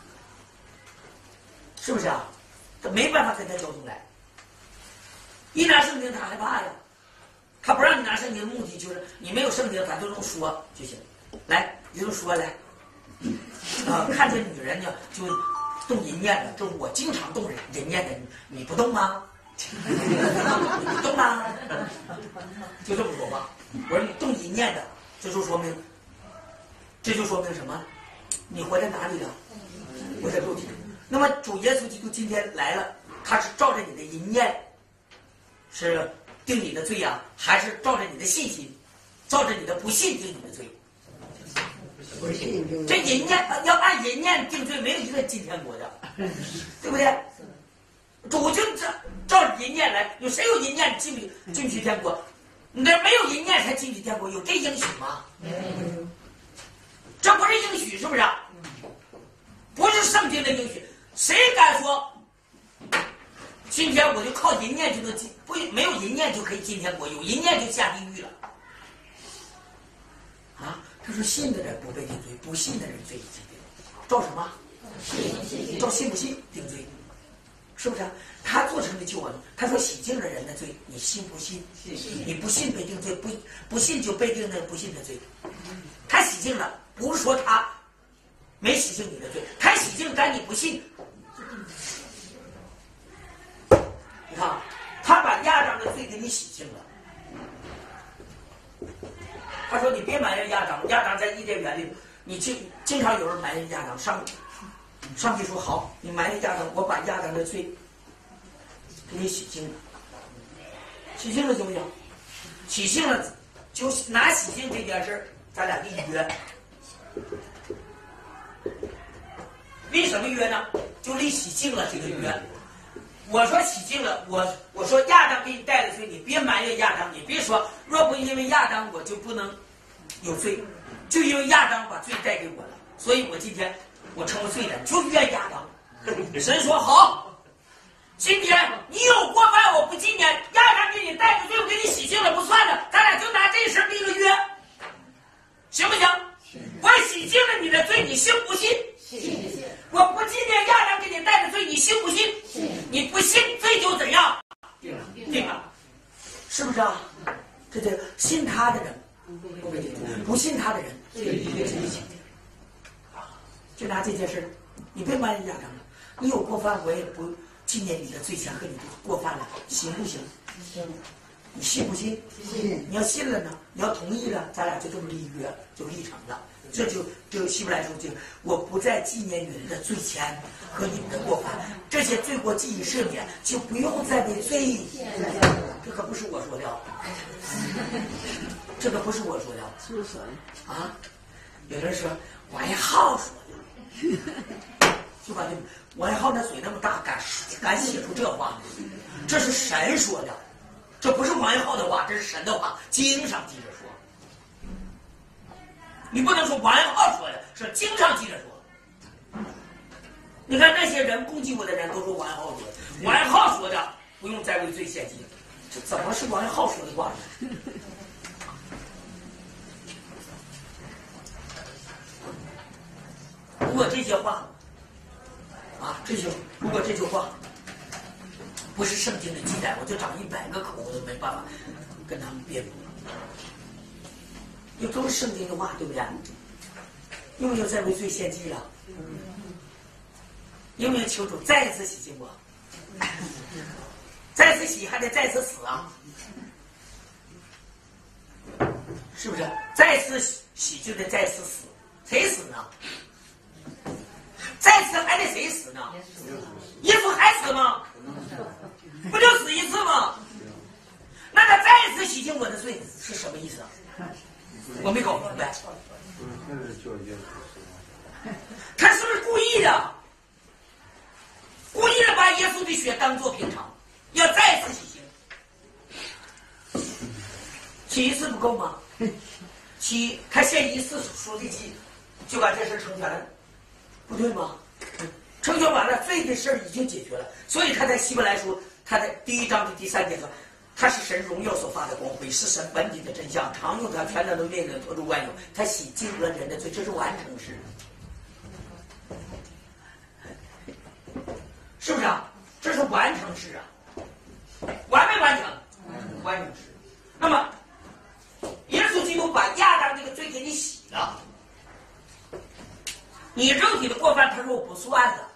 是不是啊？他没办法跟他交通来。一拿圣经他害怕呀，他不让你拿圣经的目的就是你没有圣经，咱就能说就行。来，你就说来，啊、呃，看见女人呢就动淫念了，这我经常动淫念的，你不动吗？你动吗？就这么说吧。我说你动淫念的，这就说明，这就说明什么？你活在哪里了？活在肉体。那么主耶稣基督今天来了，他是照着你的淫念，是定你的罪呀、啊，还是照着你的信心，照着你的不信定你的罪？ 不信定。 这淫念要按淫念定罪，没有一个进天国的，对不对？主就照照着淫念来，有谁有淫念进不进去天国？你这没有淫念才进去天国，有这应许吗？ 嗯， 这不是应许，是不是？不是圣经的应许。谁敢说今天我就靠淫念就能进？不，没有淫念就可以进天国，有淫念就下地狱了。啊，他说信的人不被定罪，不信的人罪已经定。照什么？照信不信定罪，是不是、啊？他做成的救恩，他说洗净了人的罪，你信不信？你不信被定罪，不不信就被定那不信的罪。他洗净了，不是说他没洗净你的罪，他洗净，但你不信。你看，他把亚当的罪给你洗净了。他说：“你别埋怨亚当，亚当在伊甸园里，你经经常有人埋怨亚当。上上帝说好，你埋怨亚当，我把亚当的罪给你洗净了，洗净了行不行？洗净了，就拿洗净这件事咱俩立约。立什么约呢？就立洗净了这个约。 我说洗净了，我我说亚当给你带了罪，你别埋怨亚当，你别说若不因为亚当我就不能有罪，就因为亚当把罪带给我了，所以我今天我成了罪人，就怨亚当。神说好，今天你有过犯，我不纪念，亚当给你带的罪我给你洗净了，不算了，咱俩就拿这事立个约，行不行？我洗净了你的罪，你信不信？ 信。 我不纪念亚当给你带的罪，你信不信？ 信。 你不信，罪就怎样？定了，定了，是不是啊？这就信他的人不被定罪，不信他的人罪一定是定罪。就拿这件事，你别埋怨亚当了，你有过犯，我也不纪念你的罪前和你的过犯了，行不行？ 行。 你信不信？ 信。 你要信了呢，你要同意了，咱俩就这么立约，就立成了。这就就希伯来书就我不再纪念你们的罪愆和你们的过犯，这些罪过既已赦免，就不用再为罪。这可不是我说的，这个不是我说的， 是谁啊？有人说王一浩说的，就把这王一浩那嘴那么大，敢敢写出这话，这是神说的，这不是王一浩的话，这是神的话，经上记着说。你不能说王一浩说的，是经上记着说。你看那些人攻击我的人都说王一浩说的，王一浩说的不用再为罪献祭，这怎么是王一浩说的话呢？如果这些话啊，这些如果这句话不是圣经的记载，我就长一百个口，我都没办法跟他们辩驳。因为都是圣经的话，对不对？有没有再为罪献祭了？有没有求主再一次洗净我？再次洗还得再次死啊？是不是？再次洗就得再次死，谁死呢？再次还得谁死呢？耶稣还死吗？不就死一次吗？那他再次洗净我的罪是什么意思啊？我没搞明白。他是不是故意的？故意的把耶稣的血当作平常，要再次洗净。洗一次不够吗？洗他献一次赎罪祭，就把这事成全了，不对吗？成全完了，罪的事已经解决了，所以他在希伯来书，他在第一章的第三节说。他是神荣耀所发的光辉，是神本体的真相，常用他全能的命令托住万有，他洗净了人的罪，这是完成式，是不是啊？这是完成式啊，完没完成？完成式。那么，耶稣基督把亚当这个罪给你洗了，你肉体的过犯，他说我不算了，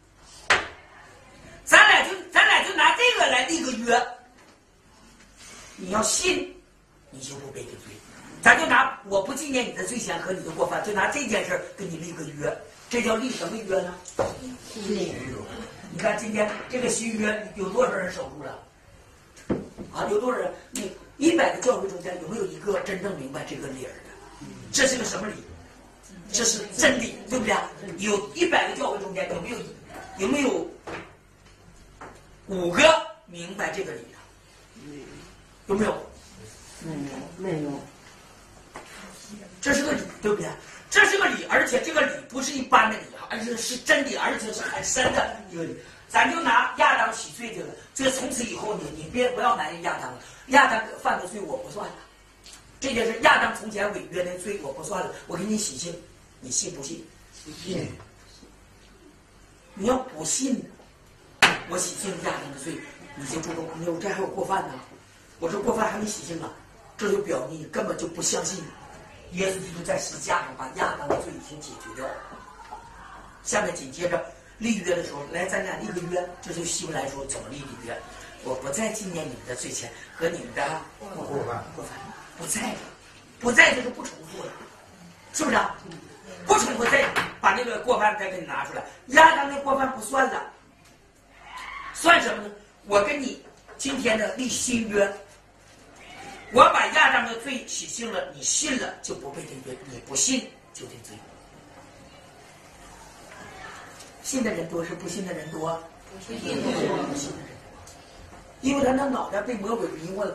咱俩就咱俩就拿这个来立个约。你要信，你就不被定罪。咱就拿我不纪念你的罪愆和你的过犯，就拿这件事跟你立个约，这叫立什么约呢？ 信。 你看今天这个新约有多少人守住了？啊，有多少人？你一百个教会中间有没有一个真正明白这个理儿的？这是个什么理？这是真理，对不对？有一百个教会中间有没有有没有五个明白这个理的？有没有？ 没有，没有。 这是个理，对不对？这是个理，而且这个理不是一般的理，而且是真理，而且是很深的一个理。咱就拿亚当洗罪这个，这从此以后你你别不要埋怨亚当了，亚当犯的罪我不算了，这件事亚当从前违约的罪我不算了，我给你洗净，你信不信？ 信。 你要不信，我洗净亚当的罪，你就不懂，你我这还有过犯呢。我这过犯还没洗净啊，这就表明你根本就不相信耶稣基督在十字架上把亚当的罪已经解决掉了。下面紧接着立约的时候，来咱俩立个约，这就希伯来说怎么立的约？我不再纪念你们的罪愆和你们的过犯，过犯不再了，不再就是不重复了，是不是啊？不重复再把那个过犯再给你拿出来，亚当的过犯不算了，算什么呢？我跟你今天的立新约。我把亚当的罪洗净了，你信了就不被定罪，你不信就定罪。信的人多是不信的人多？ 因为他那脑袋被魔鬼迷昏了，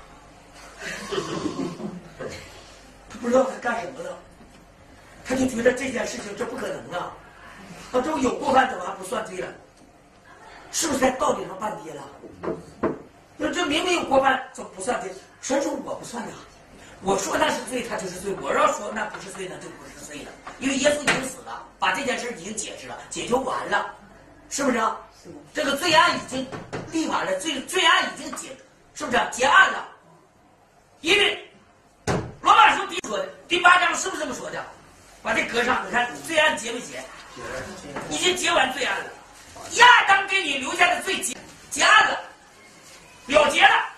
他不知道他干什么了，他就觉得这件事情这不可能啊！他说有过犯怎么还不算罪了？是不是在道理上半跌了？那这明明有过犯怎么不算罪？神说我不算的，我说那是罪，他就是罪；我要说那不是罪，那就不是罪了。因为耶稣已经死了，把这件事已经解释了，解决完了，是不是啊？这个罪案已经立完了，罪罪案已经结，是不是啊？结案了？因为罗马书第说的第八章是不是这么说的？把这搁上，你看罪案结没结？已经结完罪案了。亚当给你留下的罪结结案了，了结了。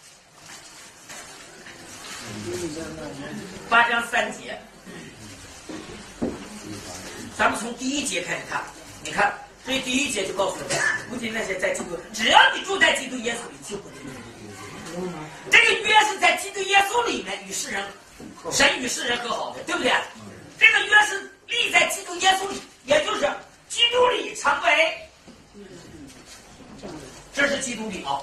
八章三节，咱们从第一节开始看，你看。所以第一节就告诉我们，如今那些在基督，只要你住在基督耶稣里，就不定罪。这个约是在基督耶稣里面与世人，神与世人和好的，对不对？这个约是立在基督耶稣里，也就是基督里成为，这是基督里啊。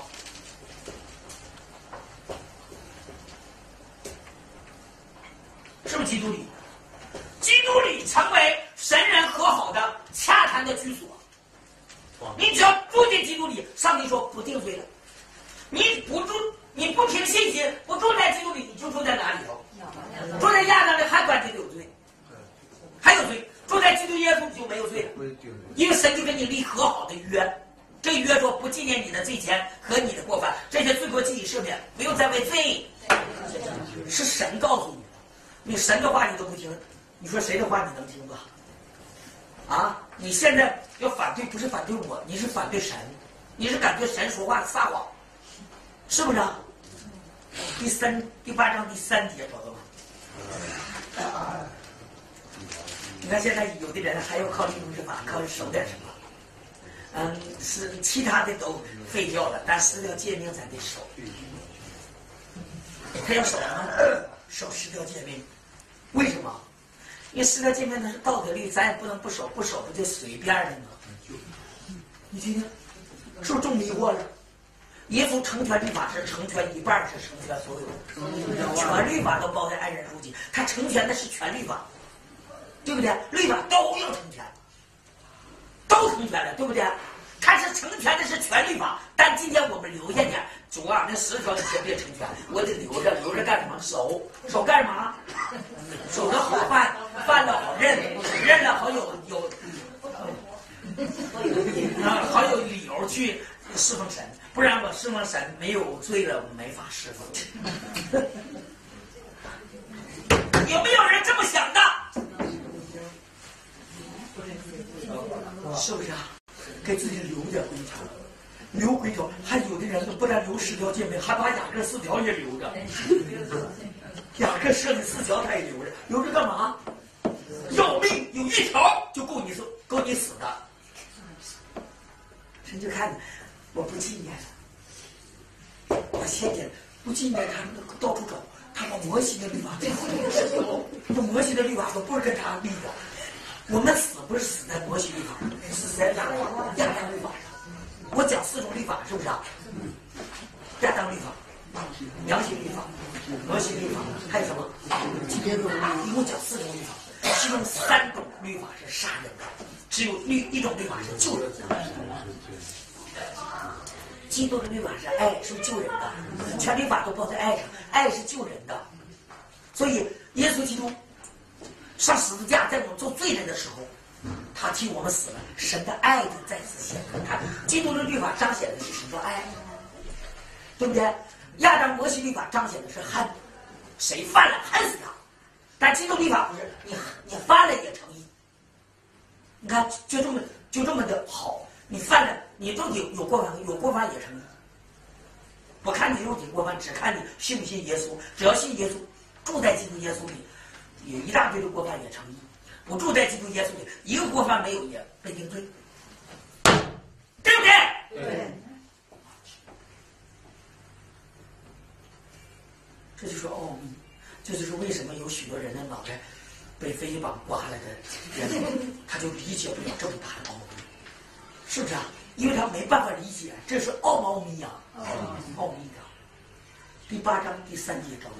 是不是基督里？基督里成为神人和好的洽谈的居所。你只要住进基督里，上帝说不定罪了。你不住，你不凭信心，不住在基督里，你就住在哪里头？住在亚当里还管这个有罪，还有罪。住在基督耶稣就没有罪了，因为神就跟你立和好的约。这个约说不纪念你的罪愆和你的过犯，这些罪过记你赦免，不用再为罪。是神告诉你的，你神的话你都不听，你说谁的话你能听吧？啊！你现在要反对，不是反对我，你是反对神，你是感觉神说话撒谎，是不是啊？第三第八章第三节，找到吗？你看现在有的人还要靠立律之法，靠守点什么？嗯，是其他的都废掉了，但十条诫命咱得守。他要守什么？守十条诫命，为什么？因为十条诫命它是道德律，咱也不能不守，不守不就随便了吗？你听听，是不是中迷惑了？耶稣成全律法是成全一半，是成全所有的，全律法都包在爱人如己，他成全的是全律法，对不对？律法都要成全，都成全了，对不对？他是成全的是全律法，但今天我们留下点，主啊，那十条你先别成全，我得留着，留着干什么？守，守干什么？守着好犯，犯了好认，认了好有有，啊，好有理由去侍奉神，不然我侍奉神没有罪了，我没法侍奉。有没有人这么想的？是不是啊？给自己留点规条，留规条，还有的人不但留十条诫命，还把雅各四条也留着。雅各设的四条他也留着，留着干嘛？要命有一条就够你死，够你死的。神就看我不纪念了，我现在不纪念他，到处找，他把摩西的律法最后这摩西的律法都不是跟他立的。我们死不是死在摩西律法，死在亚亚当律法上。我讲四种律法，是不是啊？亚当律法、羊形律法、摩西律法，还有什么？一共讲四种律法，其中三种律法是杀人的，只有律一种律法是救人的。基督的律法是爱，是救人的，全律法都包在爱上，爱是救人的。所以耶稣基督上十字架，在我们做罪人的时候，他替我们死了，神的爱就再次显出。他基督的律法彰显的是什么爱？对不对？亚当摩西律法彰显的是恨，谁犯了恨死他。但基督律法不是，你你犯了也成义。你看，就这么就这么的好，你犯了，你都有有过犯，有过犯也成义。不看你肉体过犯，只看你信不信耶稣。只要信耶稣，住在基督耶稣里，有一大堆的过犯也成义。不住在基督耶稣里，一个过犯没有也被定罪，对不对？ 对。 这就是奥秘，这就是为什么有许多人的脑袋被飞机绑刮了的人，他就理解不了这么大的奥秘，是不是啊？ 因为他没办法理解，这是奥奥秘呀，奥秘呀。第八章第三节找我。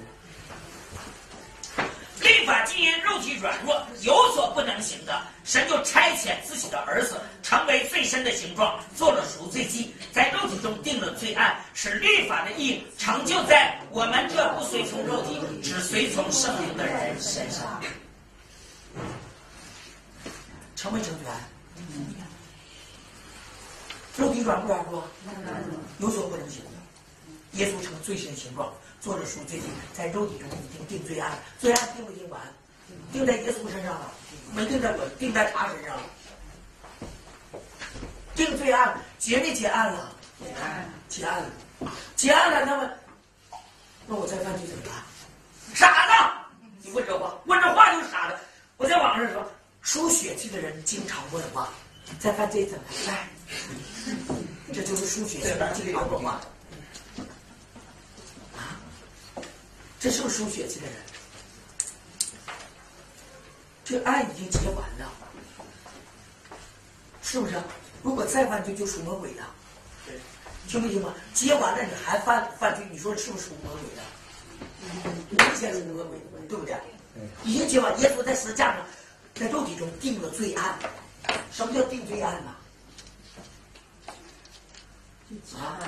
律法既因肉体软弱有所不能行的，神就差遣自己的儿子成为最深的形状，做了赎罪祭，在肉体中定了罪案，使律法的义成就在我们这不随从肉体只随从圣灵的人身上。成没成全？肉体软不软弱？有所不能行的。耶稣成最深形状，做了赎罪祭，在肉体中已经定罪案了。罪案定不定完？定在耶稣身上了，没定在我，定在他身上了。定罪案结没结案了？结案，结案了，结案了。那么，那我再犯罪怎么办？傻子！你问这话，问这话就是傻的。我在网上说，输血气的人经常问话，再犯罪怎么办？这就是输血气的人经常问话。这是不是输血气的人？这案已经结完了，是不是？如果再犯罪，就属魔鬼的。听没听吗？结完了你还犯犯罪，你说是不是属魔鬼的？明显属魔鬼的，对不对？已经结完，耶稣在十字架上，在肉体中定了罪案。什么叫定罪案呢？啊，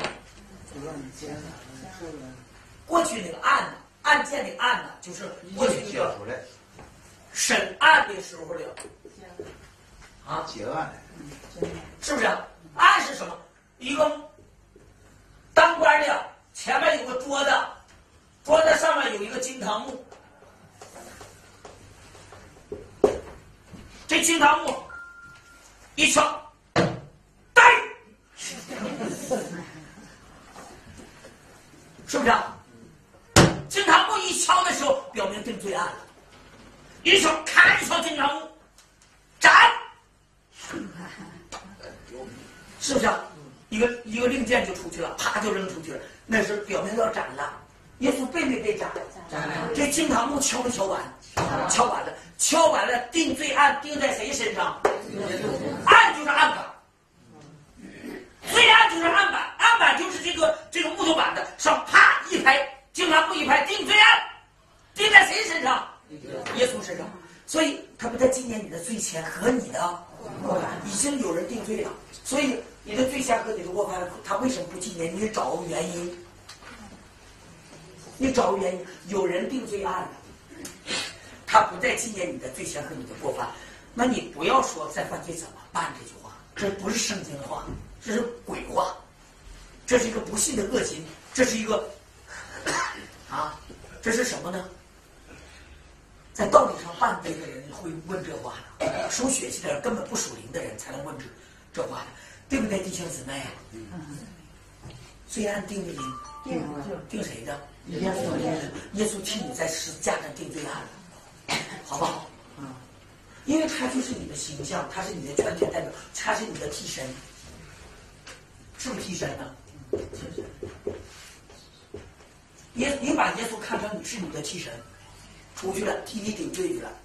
过去那个案呢？案件的案呢，就是过去一个审案的时候的啊， 结案， 是不是？案是什么？一个当官的前面有个桌子，桌子上面有一个金堂木，这金堂木一敲，呆，是不是？金堂木一敲的时候，表明定罪案了。一敲，咔一敲金堂木，斩，是不是？一个一个令箭就出去了，啪就扔出去了，那是表明要斩了。耶稣被没被斩？斩了。这金堂木敲没敲完？敲完了，敲完了，定罪案定在谁身上？案就是案板，罪案就是案板，案板就是这个这个木头板的上啪一拍。经常不一拍定罪案，定在谁身上？耶稣身上。所以他不在纪念你的罪愆和你的过犯，已经有人定罪了。所以你的罪愆和你的过犯，他为什么不纪念？你找个原因，你找个原因，有人定罪案了，他不再纪念你的罪愆和你的过犯，那你不要说再犯罪怎么办这句话，这不是圣经话，这是鬼话，这是一个不信的恶心，这是一个。啊，这是什么呢？在道理上半杯的人会问这话的，属血气的人根本不属灵的人才能问这这话的，对不对，弟兄姊妹？罪案定的定定谁的？耶稣的。耶稣替你在十字架上定罪案了，好不好？因为他就是你的形象，他是你的全权代表，他是你的替身，是不是替身呢？是。耶，你把耶稣看成你是你的替身，出去了，替你顶罪去了，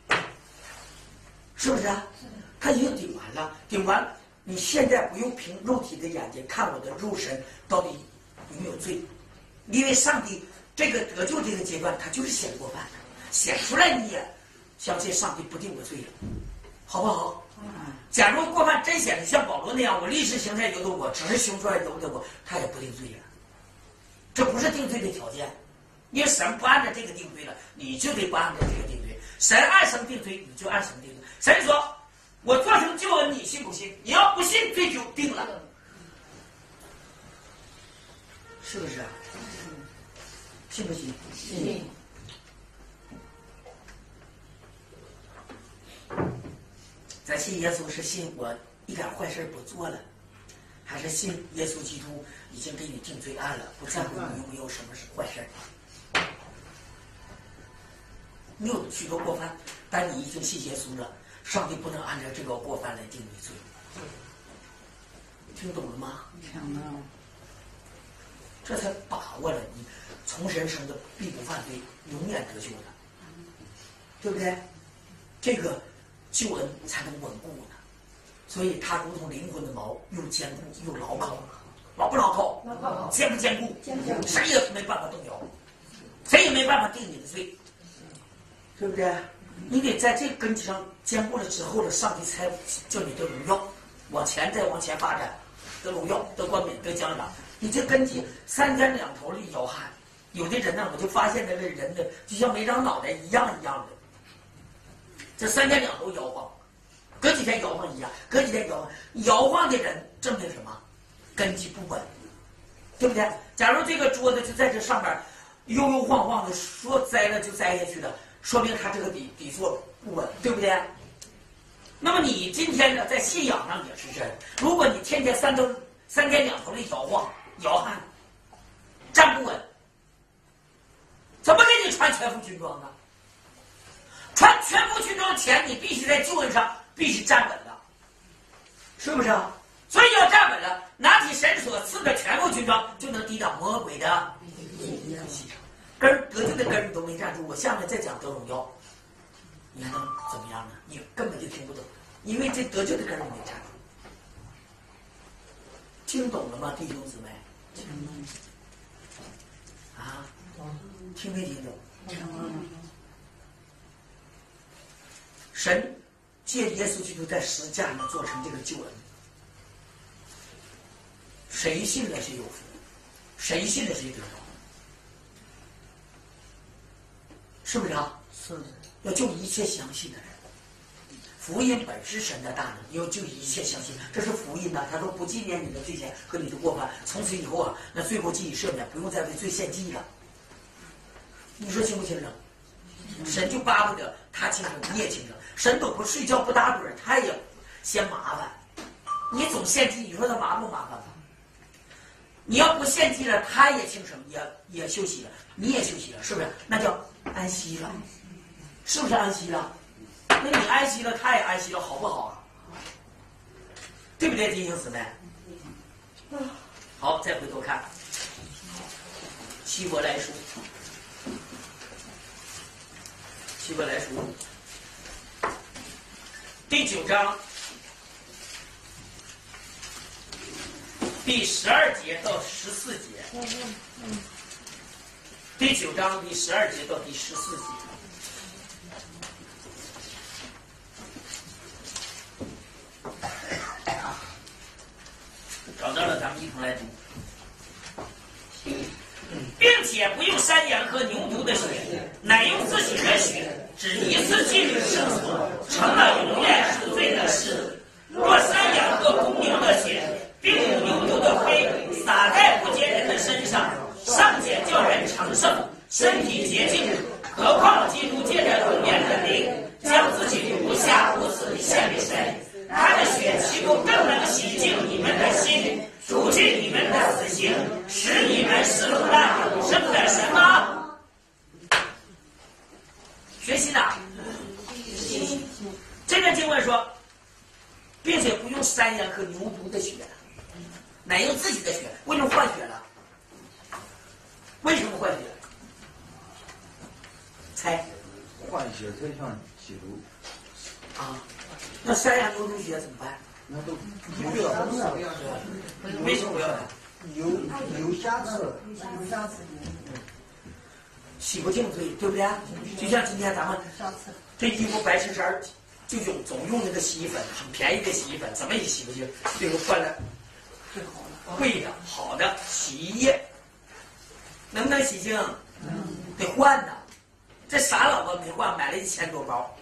是不是啊？他已经顶完了，顶完，你现在不用凭肉体的眼睛看我的肉身到底有没有罪，因为上帝这个得救这个阶段，他就是显过犯的，显出来你也相信上帝不定我罪了，好不好？假如过犯真显得像保罗那样，我历史形态由得我，只是凶出来由得我，他也不定罪了。这不是定罪的条件，因为神不按照这个定罪了，你就得不按照这个定罪。神按什么定罪，你就按什么定罪。神说：“我做成救恩，你信不信？你要不信，罪就定了，是不是？信不信？信。咱信耶稣是信我一点坏事不做了，还是信耶稣基督已经给你定罪案了，不在乎你有没有什么是坏事？你有许多过犯，但你已经信耶稣了，上帝不能按照这个过犯来定你罪。听懂了吗？听懂。这才把握了你从神生的必不犯罪，永远得救的，对不对？这个救恩才能稳固呢。 所以它如同灵魂的锚，又坚固又牢靠，牢不牢靠？ 牢靠。 坚不坚固？ 坚固。 谁也没办法动摇，谁也没办法定你的罪，对不对？你得在这个根基上坚固了之后呢，上帝才叫你得荣耀，往前再往前发展，得荣耀，得冠冕，得奖赏。你这根基三天两头的摇撼，有的人呢，我就发现这个人的就像没长脑袋一样一样的，这三天两头摇晃，隔几天摇晃一下，隔几天摇晃，摇晃的人证明什么？根基不稳，对不对？假如这个桌子就在这上面悠悠晃晃的，说栽了就栽下去了，说明他这个底底座不稳，对不对？那么你今天呢，在信仰上也是这样，如果你天天三头三天两头的摇晃摇撼，站不稳，怎么给你穿全副军装呢？穿全副军装前，你必须在救恩上必须站稳了，是不是啊？所以要站稳了，拿起神所赐的全副军装，就能抵挡魔鬼的袭击。根儿得救的根儿你都没站住，我下面再讲得荣耀，你还能怎么样呢？你根本就听不懂，因为这得救的根儿你没站住。听懂了吗，弟兄姊妹？啊，听没听懂？神借耶稣基督在十字架上做成这个救恩，谁信了谁有福，谁信了谁得着，是不是啊？ 是。 要救一切相信的人。福音本是神的大能，要救一切相信，这是福音呐、啊。他说不纪念你的罪愆和你的过犯，从此以后啊，那罪过记忆赦免，不用再为罪献祭了。你说清不清楚？神就巴不得他清楚，你也清楚。神都不睡觉不打盹，他也嫌麻烦。你总献祭，你说他麻不麻烦吧？你要不献祭了，他也轻省，也也休息了，你也休息了，是不是？那叫安息了，是不是安息了？那你安息了，他也安息了，好不好啊？对不对，弟兄姊妹？好，再回头看希伯来书，希伯来书第九章第十二节到十四节，第九章第十二节到第十四节。找到了，咱们一同来读，并且不用山羊和牛犊的血，乃用自己的血，只一次进入圣所，成了永远赎罪的事。若山羊和公牛的血，并用牛犊的灰洒在不洁人的身上，尚且叫人成圣，身体洁净，何况基督借着永远的灵，将自己无瑕无疵献给神。他的血岂不更能洗净你们的心，除去你们的死刑，使你们使出那永生的神吗？学习哪？这篇经文说，并且不用山羊和牛犊的血，乃用自己的血。为什么换血了？为什么换血？猜？ 换血才像基督啊。那山羊牛犊血怎么办？ 那都不要了， 为什么不要了？ 有有瑕疵， 有瑕疵， 洗不净罪，对不对？就像今天咱们这衣服白衬衫，就用总用那个洗衣粉，很便宜的洗衣粉，怎么也洗不净，最后换了最好的、贵的、好的洗衣液，能不能洗净？得换呢。这傻老婆没换，买了一千多包。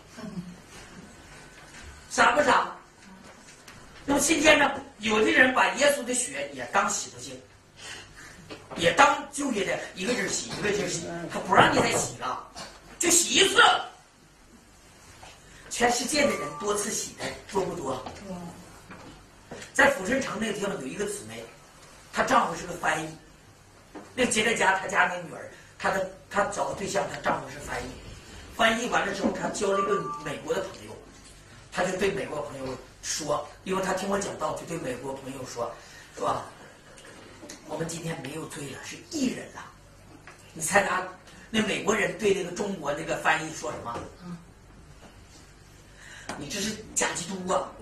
傻不傻？那么今天呢，有的人把耶稣的血也当洗不净，也当旧约的一个劲洗一个劲洗，他不让你再洗了，就洗一次。全世界的人多次洗的多不多？在抚顺城那个地方有一个姊妹，她丈夫是个翻译，那个接待家她家那女儿，她的她找个对象，她丈夫是翻译，翻译完了之后，她交了一个美国的朋友。他就对美国朋友说，因为他听我讲道，就对美国朋友说，说我们今天没有罪了，是义人了。你猜他那美国人对那个中国那个翻译说什么？ 你这是假基督啊！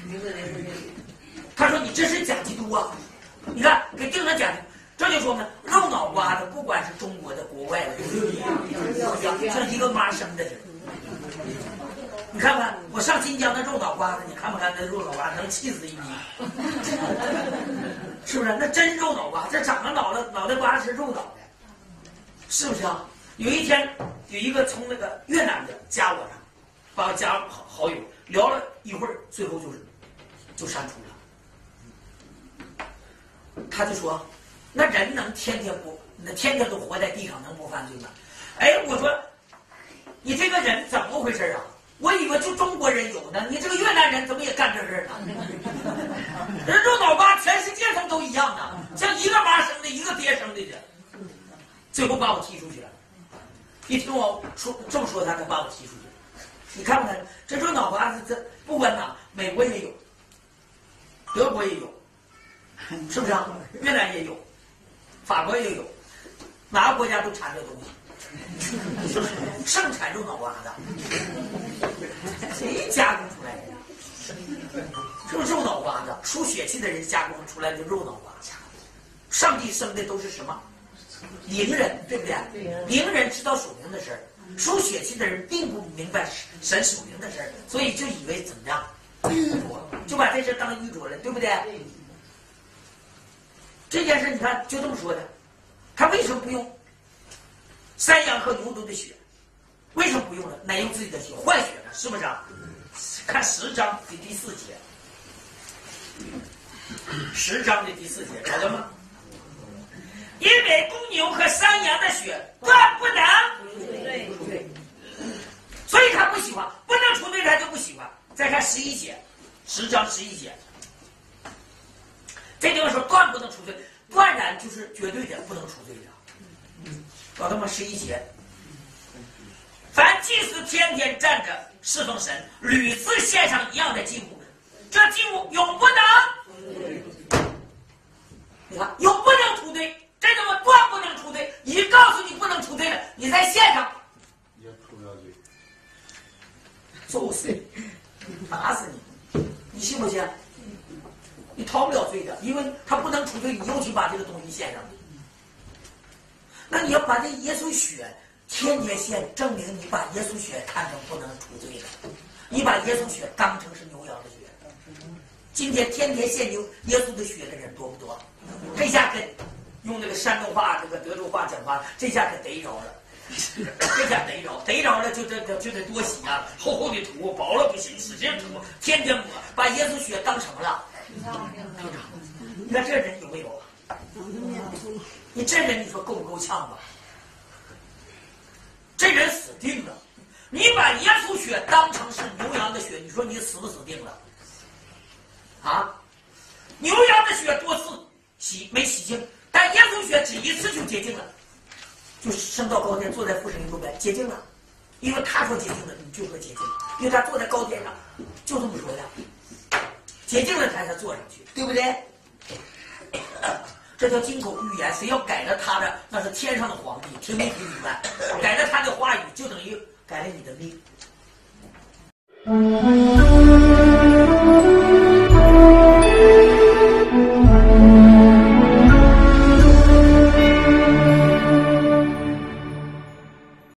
他说你这是假基督啊！你看给定成假基督，这就说明肉脑瓜子，不管是中国的、国外的，都一样，像一个妈生的。你看看我上新疆的肉脑瓜子，你看不看那肉脑瓜子能气死一逼？是不是？那真肉脑瓜，这长个脑袋脑袋瓜子是肉脑袋，是不是啊？有一天有一个从那个越南的加我上，把我加好好友，聊了一会儿，最后就是就删除了。他就说，那人能天天不，那天天都活在地上，能不犯罪吗？哎，我说你这个人怎么回事啊？我以为就中国人有呢，你这个越南人怎么也干这事呢？人肉脑瓜全世界上都一样呢，像一个妈生的，一个爹生的人，最后把我踢出去了。一听我说这么说，他才把我踢出去。你看不看这肉脑瓜子？这不管哪，美国也有，德国也有，是不是啊？越南也有，法国也有，哪个国家都产这东西。盛产肉脑瓜子，谁加工出来的？是不是肉脑瓜子？输血气的人加工出来的肉脑瓜子。上帝生的都是什么？灵人，对不对？灵人知道属灵的事儿，输血气的人并不明白神属灵的事儿，所以就以为怎么样愚拙，就把这事当愚拙了，对不对？这件事你看就这么说的，他为什么不用山羊和牛犊的血？为什么不用呢？乃用自己的血换血呢？是不是啊？看十章的第四节，十章的第四节，找到吗？因为公牛和山羊的血断不能除罪，所以他不喜欢，不能除罪他就不喜欢。再看十一节，十章十一节，这地方说断不能除罪，断然就是绝对的不能除罪的。找到吗？十一节，凡祭司天天站着侍奉神，屡次献上一样的祭物，这祭物永不能，你看永不能除罪。这怎么断不能除罪？已经告诉你不能除罪了，你再献上， 也除不了罪， 揍死你，打死你，你信不信？你逃不了罪的，因为他不能除罪，你又去把这个东西献上去。那你要把这耶稣血天天献，证明你把耶稣血看成不能除罪的，你把耶稣血当成是牛羊的血。今天天天献牛耶稣的血的人多不多？这下跟用那个山东话、这个德州话讲话，这下可逮着了，这下逮着，逮着了就得就得多洗啊，厚厚的土，薄了不行，使劲涂，天天抹，把耶稣血当成了。你看这人有没有啊？你这人你说够不够呛吧？这人死定了！你把耶稣血当成是牛羊的血，你说你死不死定了？啊，牛羊的血多次洗没洗净。但耶稣血只一次就洁净了，就升到高天，坐在父神右边，洁净了。因为他说洁净了，你就说洁净了，因为他坐在高天上，就这么说的。洁净了他才坐上去，对不对？这叫金口玉言，谁要改了他的，那是天上的皇帝，听没听明白？改了他的话语，就等于改了你的命。